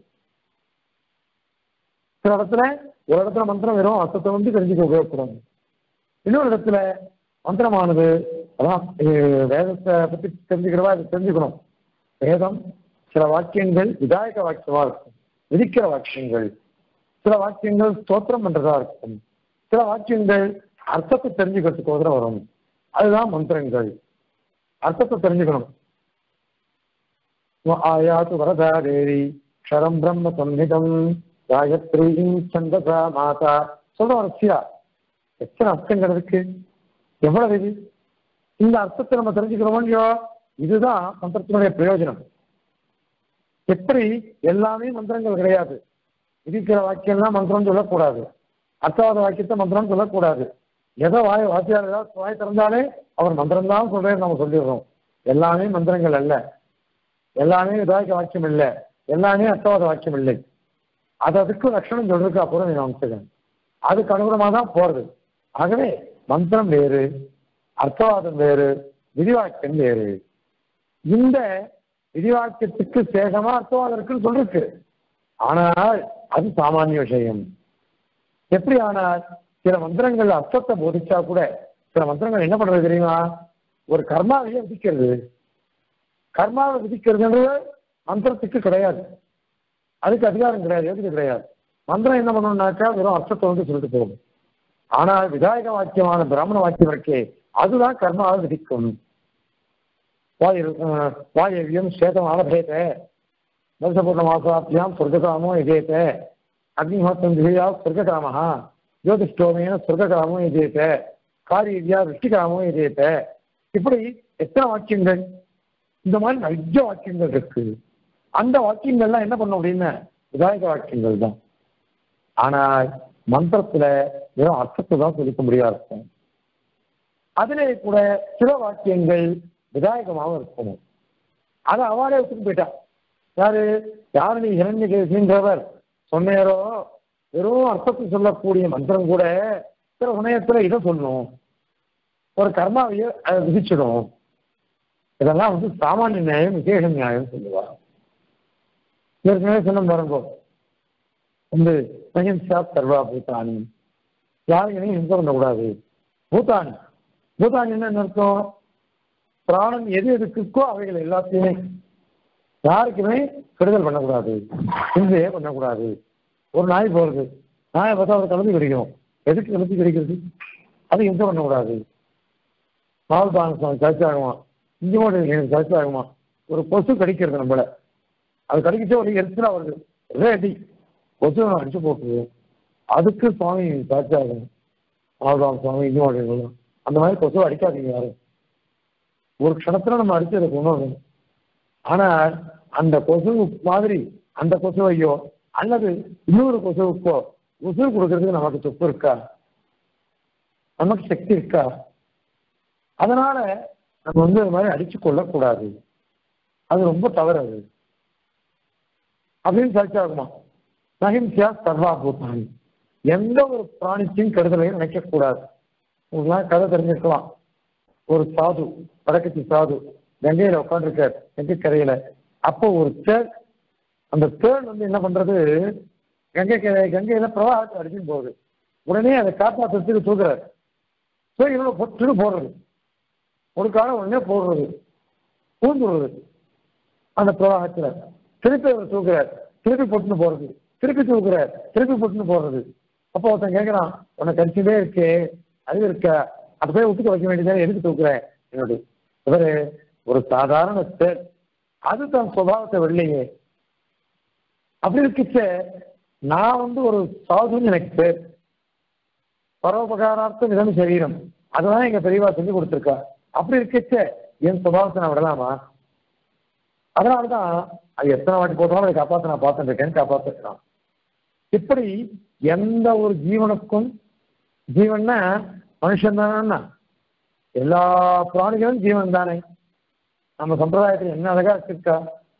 சில இடத்துல ஒரு இடத்துல மந்திரம் வெறும் அர்த்தத்தை வந்து தெரிஞ்சுக்க உபயோகப்படும், இன்னொரு இடத்துல மந்திரமானது அதான் வேதத்தை பத்தி தெரிஞ்சுக்கிறவா அது தெரிஞ்சுக்கணும். வேதம் சில வாக்கியங்கள் விதாயக வாக்கியமா இருக்கும், விதிக்கிற வாக்கியங்கள். சில வாக்கியங்கள் ஸ்தோத்திரம் பண்றதா இருக்கும், சில வாக்கியங்கள் அர்த்தத்தை தெரிஞ்சுக்கிறதுக்கு உதவ வரும். அதுதான் மந்திரங்கள், அர்த்தத்தை தெரிஞ்சுக்கணும். ஆயாது வரதா தேவி க்ஷரம் பிரம்ம சம்ஹிதம் காயத்ரீம் சந்தசா மாதா சொல்ற வரிசையா எத்தனை அர்த்தங்கள் இருக்கு, எவ்வளவு இது. இந்த அர்த்தத்தை நம்ம தெரிஞ்சுக்கிறோமோ இதுதான் மந்திரத்தினுடைய பிரயோஜனம். எப்படி எல்லாமே மந்திரங்கள் கிடையாது, விதிக்கிற வாக்கியம்லாம் மந்திரம் சொல்லக்கூடாது, அர்த்தவாத வாக்கியத்தை மந்திரம் சொல்லக்கூடாது. எதோ வாய் வாத்தியார் ஏதாவது வாய் திறந்தாலே அவர் மந்திரம் தான் சொல்றேன்னு நம்ம சொல்லிடுறோம். எல்லாமே மந்திரங்கள் அல்ல, எல்லாமே விதாயக வாக்கியம் இல்லை, எல்லாமே அர்த்தவாத வாக்கியம் இல்லை. அது அதுக்கு லட்சணம் சொல்றதுக்கு அப்புறம் நீங்க அமைச்சுக்கணும், அதுக்கு அனுகுணமாக தான் போறது. ஆகவே மந்திரம் வேறு, அர்த்தவாதம் வேறு, விதிவாக்கியம் வேறு. இந்த விதிவாக்கியத்துக்கு சேகமா அர்த்தவாதம் இருக்குன்னு சொல்லிருக்கு, ஆனால் அது சாமானிய விஷயம். எப்படி ஆனால் சில மந்திரங்கள் அர்த்தத்தை போதிச்சா கூட சில மந்திரங்கள் என்ன பண்றது தெரியுமா, ஒரு கர்மாவையே விதிக்கிறது. கர்மாவை விதிக்கிறதுன்றது மந்திரத்துக்கு கிடையாது, அதுக்கு அதிகாரம் கிடையாது, எதுக்கு கிடையாது. மந்திரம் என்ன பண்ணணும்னாக்கா வெறும் அர்த்தத்தை வந்து சொல்லிட்டு போகும். ஆனால் விதாயக வாக்கியமான பிராமண வாக்கியம் இருக்கே அதுதான் கர்மாவை விதிக்கும். வாயவியம் சேதம் ஆலபேத வருஷபூர்ண மாசாத்தியாம் சொர்க்ககாமோ எஜேத அக்னிஹோத்திரம் திவ்யா சொர்க்ககாமஹா ஜோதிஷ்டோமேன சொர்க்ககாமோ எஜேத காரியா விஷ்டிகாமோ எஜேத. இப்படி எத்தனை வாக்கியங்கள், இந்த மாதிரி நிறைய வாக்கியங்கள் இருக்கு. அந்த வாக்கியங்கள்லாம் என்ன பண்ணும் அப்படின்னா விதாயக வாக்கியங்கள் தான். ஆனால் மந்திரத்துல வெறும் அர்த்தத்தை தான் சொல்லிக்க முடியா இருக்கும். அதிலே கூட சில வாக்கியங்கள் விதாயகமாகவும் இருக்கணும். அதை அவளே வச்சுட்டு போயிட்டா. யாரு யாரு நீ இரண்டு கேசின்றவர் சொன்னேரோ வெறும் அர்த்தத்தை சொல்லக்கூடிய மந்திரம் கூட சில சமயத்துல இதை சொல்லணும், ஒரு கர்மாவையே அதை விதிச்சிடும். இதெல்லாம் வந்து சாமானிய நியாயம் விசேஷ நியாயம் சொல்லுவா. ஏற்கனவே சொன்ன பாருங்கோ வந்து அஹிம்சா சர்வா பூதானி, யாருக்கையும் ஹிம்சை பண்ணக்கூடாது. பூதானி பூதானி என்ன அர்த்தம், பிராணம் எது எதுக்கோ அவைகள் எல்லாத்தையுமே யாருக்குமே கெடுதல் பண்ணக்கூடாது, ஹிம்சையே பண்ணக்கூடாது. ஒரு நாய் போறது, நாயை பார்த்தா ஒரு கலந்து கிடைக்கும், எதுக்கு கலந்து கிடைக்கிறது, அது ஹிம்சை பண்ணக்கூடாது. மாவுபான சர்ச்சை ஆகுமா, இஞ்சி மூட்டை சர்ச்சை ஆகுமா, ஒரு கொசு கடிக்கிறது நம்மள, அது கடிக்கிச்சா ஒரு எரிச்சலா வருது, ஒரே அடி கொசு அடிச்சு போட்டுது, அதுக்கு சுவாமி சர்ச்சை ஆகும். மாவுபான சுவாமி இஞ்சி மூட்டை அந்த மாதிரி கொசு அடிக்காதீங்க யாரும். ஒரு க்ஷணத்துல நம்ம அடிச்சு அதை கொண்டு வரணும். ஆனால் அந்த கொசு மாதிரி அந்த கொசுவையோ அல்லது இன்னொரு கொசுவுக்கோ உசுறு கொடுக்கறதுக்கு நமக்கு சொப்பு இருக்கா, நமக்கு சக்தி இருக்கா? அதனால நம்ம வந்து அது மாதிரி அடிச்சு கொள்ளக்கூடாது, அது ரொம்ப தவறு அது அப்படின்னு சர்ச்சாகுமா. நகிம்சியா சர்வா பூத்தானி, எந்த ஒரு பிராணிக்கும் கெடுதலையும் நினைக்கக்கூடாது. உங்களாம் கதை தெரிஞ்சிருக்கலாம். ஒரு சாது வடக்கத்தி சாது கங்கையில உட்காந்துருக்கார் கங்கை கரையில. அப்போ ஒரு தேர், அந்த தேர் வந்து என்ன பண்றது, கங்கை கரை கங்கையில பிரவாகத்தை அடிச்சுன்னு போகுது. உடனே அதை காப்பாற்றுறதுக்கு தூக்குறாரு. ஸோ இவ்வளவு பொட்டுன்னு போடுறது, ஒரு காலம் உடனே போடுறது, பூந்துடுறது அந்த பிரவாகத்துல. திருப்பி அவர் தூக்குறார், திருப்பி பொட்டுன்னு போறது, திருப்பி தூக்குறார், திருப்பி பொட்டுன்னு போடுறது. அப்போ ஒருத்தன் கேட்கறான், உன்னை கடிச்சுட்டே இருக்கே, அது இருக்க, அதை போய் ஒத்துக்க வைக்க வேண்டியதானே, எதுக்கு தூக்குறேன் என்னுடைய. இவரு ஒரு சாதாரண தேர், அது தன் சுபாவத்தை வெள்ளையே. அப்படி இருக்கிச்ச நான் வந்து ஒரு சாதுன்னு எனக்கு பேர், பரோபகாரார்த்தம் இதன் சரீரம், அதுதான் எங்க பெரியவா செஞ்சு கொடுத்துருக்கா. அப்படி இருக்கச்ச என் சுபாவத்தை நான் விடலாமா? அதனாலதான் அது எத்தனை வாட்டி போட்டாலும் அதை காப்பாற்ற நான் பார்த்துட்டு இருக்கேன்னு காப்பாற்றிருக்கான். இப்படி எந்த ஒரு ஜீவனுக்கும், ஜீவன்னா மனுஷன் தானே, எல்லா பிராணிகளும் ஜீவன் தானே. நம்ம சம்பிரதாயத்தில் என்ன அழகா வச்சிருக்கா,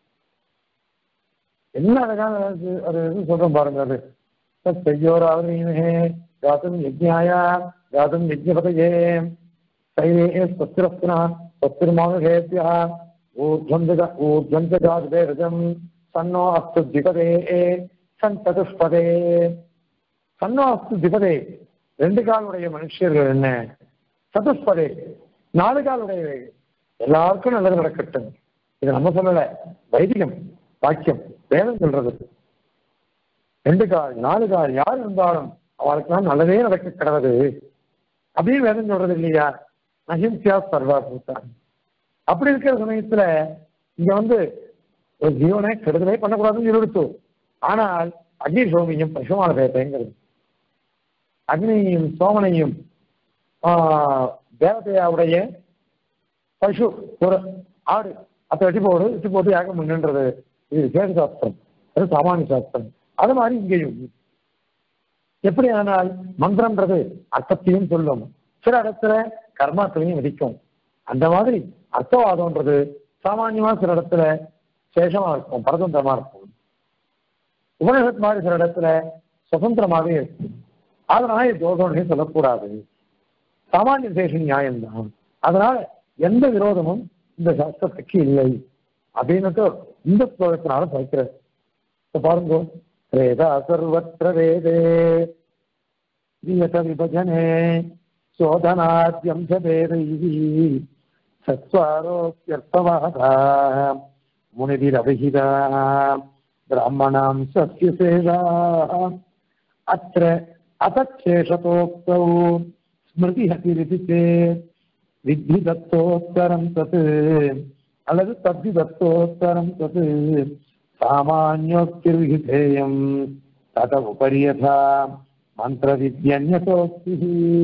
என்ன அழகான அது சொல்றோம் பாருங்க. அது செய்யோராவது காத்தும் யஜ்ஞாயா காத்தும் யஜ்ஞபதையே சைவே ஸ்வத்திரஸ்தினா ஸ்வத்திரமானுஷேத்யா ஊர்ஜந்த ஊர்ஜந்த காதுதே ரஜம் சன்னோ அஸ்து திபதே சந்ததுஷ்பதே. சன்னோ அஸ்து திபதே ரெண்டு காலுடைய மனுஷர்கள் என்ன, சதுஷ்பதே நாலு காலுடைய எல்லாருக்கும் நல்லது நடக்கட்டும். இது நம்ம சொல்லல, வைதிகம் வாக்கியம் வேதம் சொல்றது. ரெண்டு கால் நாலு கால் யார் இருந்தாலும் அவளுக்கெல்லாம் நல்லதே நடக்க கிடவது அப்படின்னு வேதம் சொல்றது இல்லையா? அஹிம்சா சர்வா பூத்தான். அப்படி இருக்கிற சமயத்துல இங்க வந்து ஒரு ஜீவனை கெடுதலே பண்ணக்கூடாதுன்னு சொல்லிடுத்து. ஆனால் அக்னி சோமியும் பசுமான பேட்டைங்கிறது, அக்னியையும் சோமனையும் ஆஹ் தேவதையாவுடைய பசு ஒரு ஆடு அதை வெட்டி போடு வெட்டி போட்டு யாகம் பண்ணுன்றது இது விசேஷ சாஸ்திரம், அது சாமானிய சாஸ்திரம். அது மாதிரி இங்கேயும் எப்படி ஆனால் மந்திரம்ன்றது அர்த்தத்தையும் சொல்லும், சில இடத்துல கர்மாக்களையும் விதிக்கும். அந்த மாதிரி அர்த்தவாதம்ன்றது சாமானியமா சில இடத்துல சேஷமா இருக்கும், பரதந்திரமா இருக்கும். உபநிஷத் மாதிரி சில இடத்துல சுதந்திரமாகவே இருக்கும். அதனால தோஷம்னு சொல்லக்கூடாது, சாமானிய சேஷ நியாயம்தான். அதனால எந்த விரோதமும் இந்த சாஸ்திரத்துக்கு இல்லை அப்படின்னுட்டு இந்த ஸ்லோகத்தினால படிக்கிறது. பாருங்க, வேதா சர்வத்ர வேதே விபஜனே சோதனாத்யம் சேதைஹி சத்வாரோப்யர்த்தவாதா முனிதிரபிஹிதா பிராமணாம் சத்ய சேதா அத்ர அதச்சேஷதோக்தௌ ஸ்மிருதி ஹதிரிதி சேத் வித்தி தத்தோத்தரம் தத் அல்லது தத்தி தத்தோத்தரம் தத் சாமான்யோக்திர்விதேயம் தத உபரியதா மந்திர வித்யன்யதோக்தி.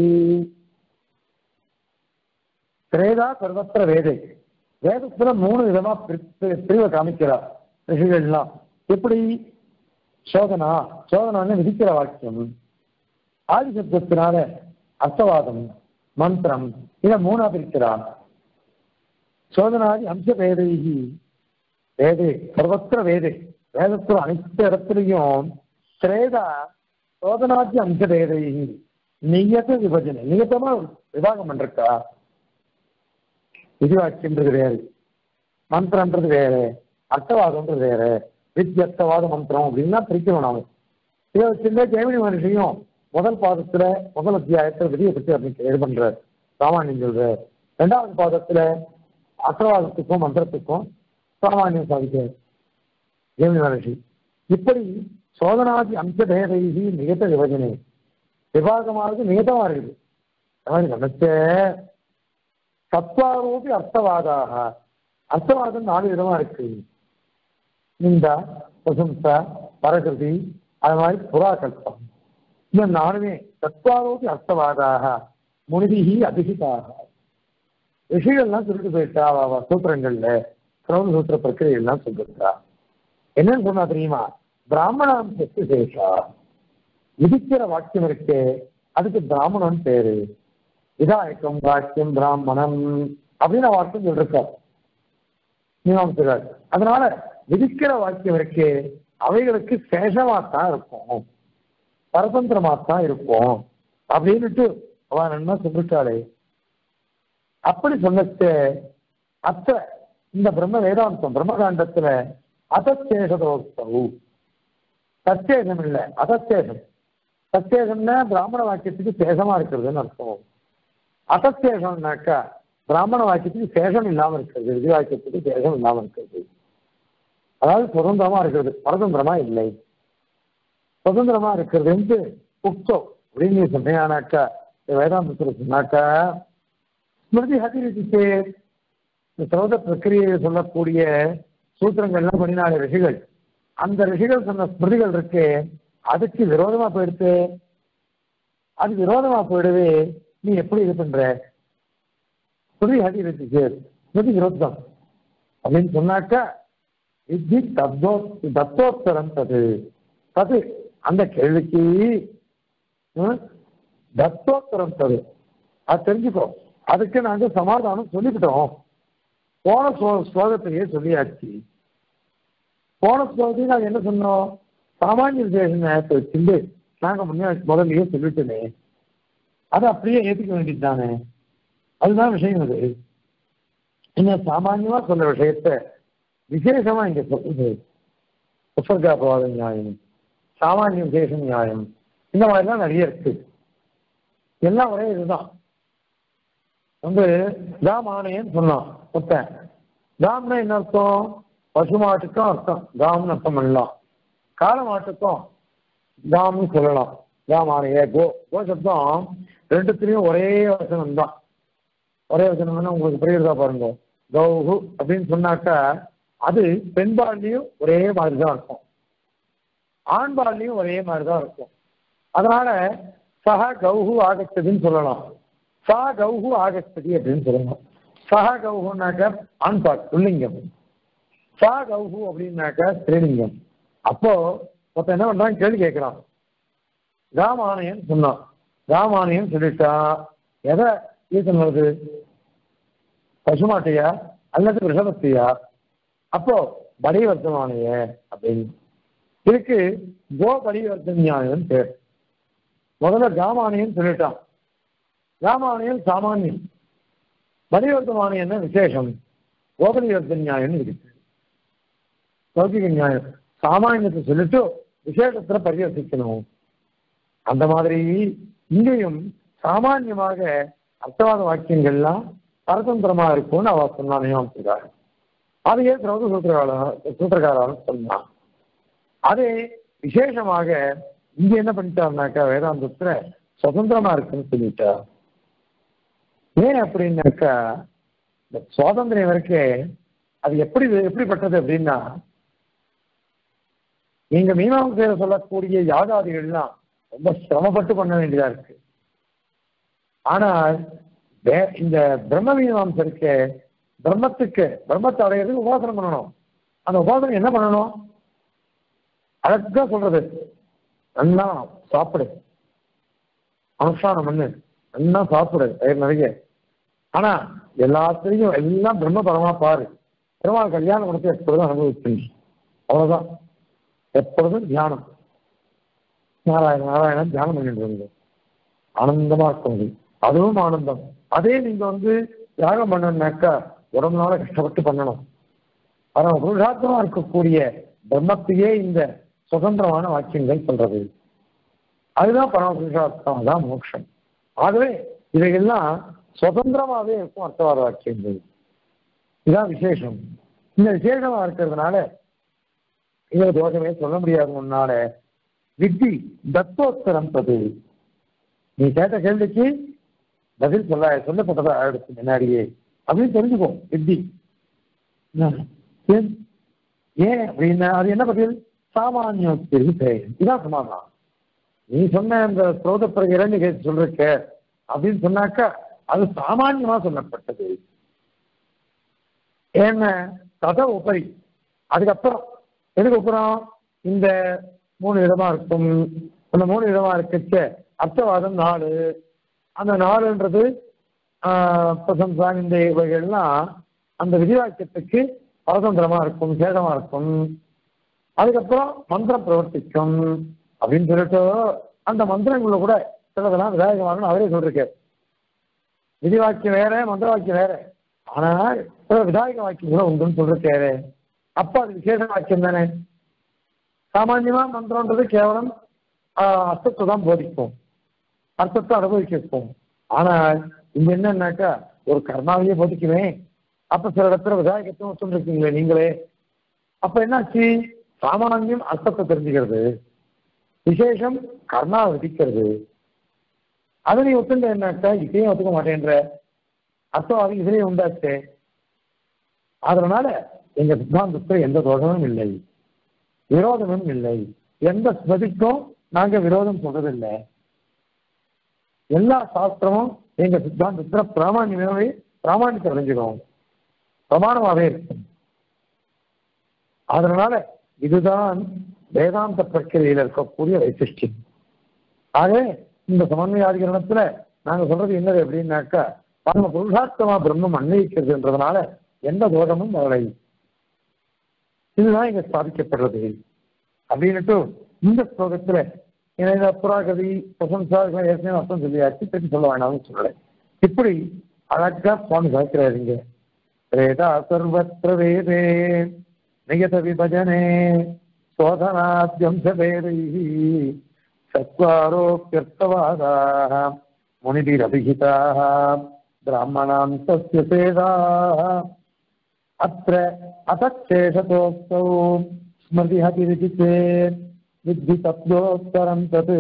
திரேதா சர்வத்திர வேதை, வேதத்துல மூணு விதமா பிரிவை காமிக்கிறார் ரிஷிகள்லாம். எப்படி சோதனா, சோதனான்னு விதிக்கிற வாக்கியம், ஆதிசப்தத்தினால அர்த்தவாதம், மந்திரம், இதை மூணா பிரிக்கிறார். சோதனாதி அம்ச வேதைகி வேதே சர்வத்திர வேதே, வேதத்துல அனைத்து இடத்துலையும் திரேதா சோதனாதி அம்ச வேதைகி நியத விபஜனை, நியத்தமா விபாகம் பண்றா. விதிவாக்கியன்றது வேறு, மந்திரன்றது வேறு, அர்த்தவாதம்ன்றது வேற, வித்யர்த்தவாத மந்திரம் அப்படின்னா பிரிக்கணும் நாம. இதை வச்சிருந்தா ஜெயமணி மனுஷையும் முதல் பாதத்துல முதல் அத்தியாயத்துல விதியை பற்றி அப்படி இது பண்றார் சாமானியம் சொல்றார். ரெண்டாவது பாதத்துல அர்த்தவாதத்துக்கும் மந்திரத்துக்கும் சாமானியம் சாதிக்கிறார் ஜெயமணி மகர்ஷி. இப்படி சோதனாதி அம்ச பேதைகி நிகத விபஜனை, விபாகமானது நிகதமா இருக்குது. அதாவது நினைச்ச சத்வாரோபி அர்த்தவாதாக, அர்த்தவாதம் நாலு விதமா இருக்கு. இந்த பிரசம்சா, பரகிருதி, அது மாதிரி புறாக்கல்பம், இந்த நாலுமே சத்வாரோபி அர்த்தவாதாக முனிதிகி அபிஷிதாக. ரிஷிகள்லாம் சொல்லிட்டு போயிட்டா அவ சூத்திரங்கள்ல கிரௌண சூத்திர பிரக்கிரியெல்லாம் சொல்லிருக்கா. என்னன்னு சொன்னா தெரியுமா? பிராமணம் சத்து சேஷா, விதிக்கிற வாக்கியம் இருக்கு அதுக்கு பிராமணன் பேரு. விதாயக்கம் வாக்கியம் பிராமணம் அப்படின்னு வாக்கியம் சொல்லிருக்கார் மீமாம்சகர். அதனால விதிக்கிற வாக்கியம் இருக்கு அவைகளுக்கு சேஷமாத்தான் இருக்கும், பரதந்திரமாத்தான் இருக்கும் அப்படின்னுட்டு அவன் என்ன சொல்லிருக்காளே. அப்படி சொன்னது அத்த இந்த பிரம்ம வேதாந்தம் பிரம்மகாண்டத்துல அதச்சேஷதோக்தவு, சச்சேஷம் இல்லை அதச்சேஷம். சச்சேஷம்னா பிராமண வாக்கியத்துக்கு சேஷமா இருக்கிறதுன்னு அர்த்தம். அதச்சேஷம்னாக்கா பிராமண வாக்கியத்துக்கு சேஷம் இல்லாம இருக்கிறது, விதி வாக்கியத்துக்கு சேஷம் இல்லாம இருக்கிறது. அதாவது சுதந்திரமா இருக்கிறது, பரதந்திரமா இல்லை. சுதந்திரமா இருக்கிறது உக்தோ அப்படின்னு சொன்னாக்கா வேதாந்தத்தில் சொன்னாக்கா ஸ்மிருதி ஹதிரிச்சு சௌத பிரக்கிரியை சொல்லக்கூடிய சூத்திரங்கள்லாம் பண்ணினால ரிஷிகள், அந்த ரிஷிகள் சொன்ன ஸ்மிருதிகள் இருக்கு, அதுக்கு விரோதமா போயிடுத்து. அது விரோதமா போயிடுது, நீ எப்படி இது பண்ற? ஸ்மிருதி ஹதிரிச்சு ஸ்மிருதி விரோதம் அப்படின்னு சொன்னாக்கா வித்தி தத்தோ தத்தோத்தரம் தது தது அந்த கேள்விக்கு தத்தோத்தரம் தரு, அது தெரிஞ்சுக்கோ. அதுக்கு நாங்க சமாதானம் சொல்லிக்கிட்டோம். போன ஸ்லோகத்தையே சொல்லியாச்சு. போன ஸ்லோகத்தையும் நாங்க என்ன சொன்னோம்? சாமானிய விசேஷ நேரத்தை வச்சுட்டு நாங்க முன்னே முதல்லயே சொல்லிட்டோமே, அதை அப்படியே ஏற்றுக்க வேண்டியது தானே. அதுதான் விஷயம். அது என்ன சாமான்யமா சொல்ற விஷயத்த விசேஷமா இங்க சொல்றது உபர்காபவாத நியாயம், சாமானிய விசேஷ நியாயம், இந்த மாதிரிலாம் நிறைய இருக்கு. எல்லாம் ஒரே இதுதான். வந்து தாம் ஆணையன்னு சொன்னான் ஒருத்தன். தாம்னா என்ன அர்த்தம்? பசு மாட்டுக்கும் அர்த்தம் தாம்னு அர்த்தம் பண்ணலாம், கால மாட்டுக்கும் தாம்னு சொல்லலாம். தாம் ஆணைய கோ கோ சப்தம் ரெண்டுத்திலையும் ஒரே வசனம் தான். ஒரே வசனம்னா உங்களுக்கு புரியுறதா பாருங்க. கௌஹு அப்படின்னு சொன்னாக்கா அது பெண்பாலையும் ஒரே மாதிரி தான் இருக்கும், ஆண்பாலையும் ஒரே மாதிரி தான் இருக்கும். அதனால சஹ கௌஹு ஆகச்சதின்னு சொல்லலாம், சா கௌஹு ஆகச்சதி அப்படின்னு சொல்லலாம். சஹ கௌஹுனாக்க ஆண்பால் புல்லிங்கம், சா கௌஹு அப்படின்னாக்க ஸ்ரீலிங்கம். அப்போ மொத்தம் என்ன பண்றான் கேள்வி கேட்கிறான். ராமாயணன் சொன்னான், ராமாயணன் சொல்லிட்டா எதை ஈசன் வருது? பசுமாட்டையா அல்லது ரிஷபத்தையா? அப்போ பலிவர்த்தமானைய அப்படின்னு இதுக்கு கோ பலிவர்த்தனியாயன் பேர். முதல்ல ராமாயணன் சொல்லிட்டான். ராமாயணன் சாமானியம், பலிவர்த்தமானையன் விசேஷம், கோபலிவர்த்த நியாயம் இருக்கு. லௌகிக நியாயம் சாமானியத்தை சொல்லிட்டு விசேஷத்துல பரிவர்த்திக்கணும். அந்த மாதிரி இங்கேயும் சாமான்யமாக அர்த்தவாத வாக்கியங்கள்லாம் பரதந்திரமா இருக்கும்னு அவ சொன்னான். அதையே திரௌத சூத்திரகார சூத்திரக்காரன் சொன்னான். அதே விசேஷமாக இங்க என்ன பண்ணிட்டாருனாக்கா வேதாந்தத்துல சுதந்திரமா இருக்குன்னு சொல்லிட்டா. ஏன் அப்படின்னாக்கா இந்த சுவாதந்திரம் இருக்கு, அது எப்படி எப்படிப்பட்டது அப்படின்னா, நீங்க மீமாசையில சொல்லக்கூடிய யாகாதிகள்லாம் ரொம்ப சிரமப்பட்டு பண்ண வேண்டியதா இருக்கு. ஆனால் இந்த பிரம்ம மீமாசை இருக்க பிரம்மத்துக்கு பிரம்மத்தை அடையிறதுக்கு உபாசனம் பண்ணணும். அந்த உபாசனம் என்ன பண்ணணும்? அழகா சொல்றது, நல்லா சாப்பிடு, அனுஷ்டானம் பண்ணு, நல்லா சாப்பிடு பயிர் நிறைய. ஆனா எல்லாத்தையும் எல்லாம் பிரம்ம பரமா பாரு, பெருமாள் கல்யாணம் கொடுத்து எப்பொழுதும் அனுபவிச்சு, அவ்வளவுதான். எப்பொழுதும் தியானம், நாராயண நாராயணன் தியானம் பண்ணிட்டு இருந்தது ஆனந்தமா இருக்கும். அதுவும் ஆனந்தம். அதே நீங்க வந்து தியாகம் பண்ணணும்னாக்கா உடம்புனால கஷ்டப்பட்டு பண்ணணும். ஆனா புருஷார்த்தமா இருக்கக்கூடிய பிரம்மத்தையே இந்த சுதந்திரமான வாக்கியங்கள் சொல்றது, அதுதான் பரம புருஷார்த்தம், அதுதான் மோட்சம். ஆகவே இவையெல்லாம் சுதந்திரமாவே இருக்கும் அர்த்தவாத வாக்கியங்கள். இதுதான் விசேஷம். இந்த விசேஷமா இருக்கிறதுனால இதை தோஷமே சொல்ல முடியாது. முன்னால வித்தி தத்தோத்தரம் தது, நீ கேட்ட கேள்விக்கு பதில் சொல்ல சொல்லப்பட்டதா ஆயிடுச்சு முன்னாடியே அப்படின்னு தெரிஞ்சுக்கோ. வித்தி ஏன் அப்படின்னா அது என்ன பதில்? சாமானியத்திற்கு பெயர். இதான் சமாதானம். நீ சொன்ன அந்த ஸ்ரோத பிரகரன் கேட்டு சொல்றக்க அப்படின்னு சொன்னாக்கா அது சாமானியமா சொல்லப்பட்டது. என்ன கதை உபரி, அதுக்கப்புறம் எதுக்கு அப்புறம் இந்த மூணு விதமா இருக்கும். அந்த மூணு விதமா இருக்கச்ச அர்த்தவாதம் நாலு, அந்த நாலுன்றது ஆஹ் பிரசம்சா இந்த இவைகள்லாம் அந்த விதிவாக்கியத்துக்கு பரதந்திரமா இருக்கும், சேதமா இருக்கும். அதுக்கப்புறம் மந்திரம் பிரவர்த்திக்கும் அப்படின்னு சொல்லிட்டு அந்த மந்திரங்கள கூட சிலதெல்லாம் விதாயகமாகனு அவரே சொல்லிருக்காரு. விதிவாக்கியம் வேற மந்திர வாக்கியம் வேற. ஆனால் விதாயக வாக்கியம் கூட உண்டுன்னு சொல்ற தேவை. அப்ப அது விசேஷ வாக்கியம் தானே. சாமான்யமா மந்திரம்ன்றது கேவலம் அர்த்தத்தை தான் போதிக்கும், அர்த்தத்தை அனுபவிக்க வைப்போம். ஆனால் இங்க என்னன்னாக்கா ஒரு கர்மாவையே போதிக்குவேன். அப்ப சில இடத்துல விதாயகத்தையும் சொல்லிருக்கீங்களே நீங்களே. அப்ப என்னாச்சு, சாமானியம் அர்த்தத்தை தெரிஞ்சுக்கிறது, விசேஷம் கர்மா விதிக்கிறது. அதை நீ ஒத்துங்க என்னாக்கா இதையும் ஒத்துக்க மாட்டேன்ற அர்த்தம் அது இதுலயே உண்டாச்சு. அதனால எங்க சித்தாந்தத்தில் எந்த தோஷமும் இல்லை, விரோதமும் இல்லை. எந்த ஸ்மதிக்கும் நாங்க விரோதம் சொல்றதில்லை. எல்லா சாஸ்திரமும் எங்க சித்தாந்தத்துல பிராமணியமாவே பிராமணியத்தை அடைஞ்சிடும், பிரமாணமாவே இருக்கும். அதனால இதுதான் வேதாந்த பிரக்கிரியில் இருக்கக்கூடிய வைசிஷ்டியம். ஆக இந்த சமன்வயாதிகரணத்துல நாங்க சொல்றது என்னது அப்படின்னாக்கா, நம்ம புருஷார்த்தமா பிரம்மம் அன்வயிக்கிறதுன்றதுனால எந்த தோஷமும் வரலை. இதுதான் இங்க ஸ்தாபிக்கப்படுறது அப்படின்னுட்டு இந்த ஸ்லோகத்துல புறாகதி பிரசம்சா ஏற்கனவே அர்த்தம் சொல்லியாச்சு, திருப்பி சொல்ல வேண்டாம்னு சொல்லலை. இப்படி அழகா சுவாமி சாய்க்கிறாருங்க. வேதா சர்வத்ர வேதே நியத விபஜனே சோதனாத்யம்சபேதை சத்வாரோப்யர்த்தவாதாக முனிபிரபிஹிதாக பிராமணாம் தஸ்ய சேதாக அத்ர அதச்சேஷதோக்தௌ ஸ்மிருதிஹதிரிஜிதே வித்தி தத்யோத்தரம் தத்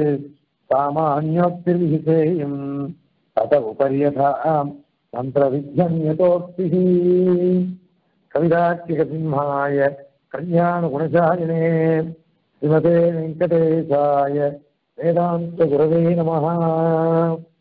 சாமான்யோக்திர்விஹிதேயம் தத உபரியதா மந்திரவித்யன்யதோக்திः. கவிதாக்கிகசிம்ஹாய கல்யாணகுணசாலினே ஸ்ரீமதே வெங்கடேசாய வேதாந்த குரவே நமः.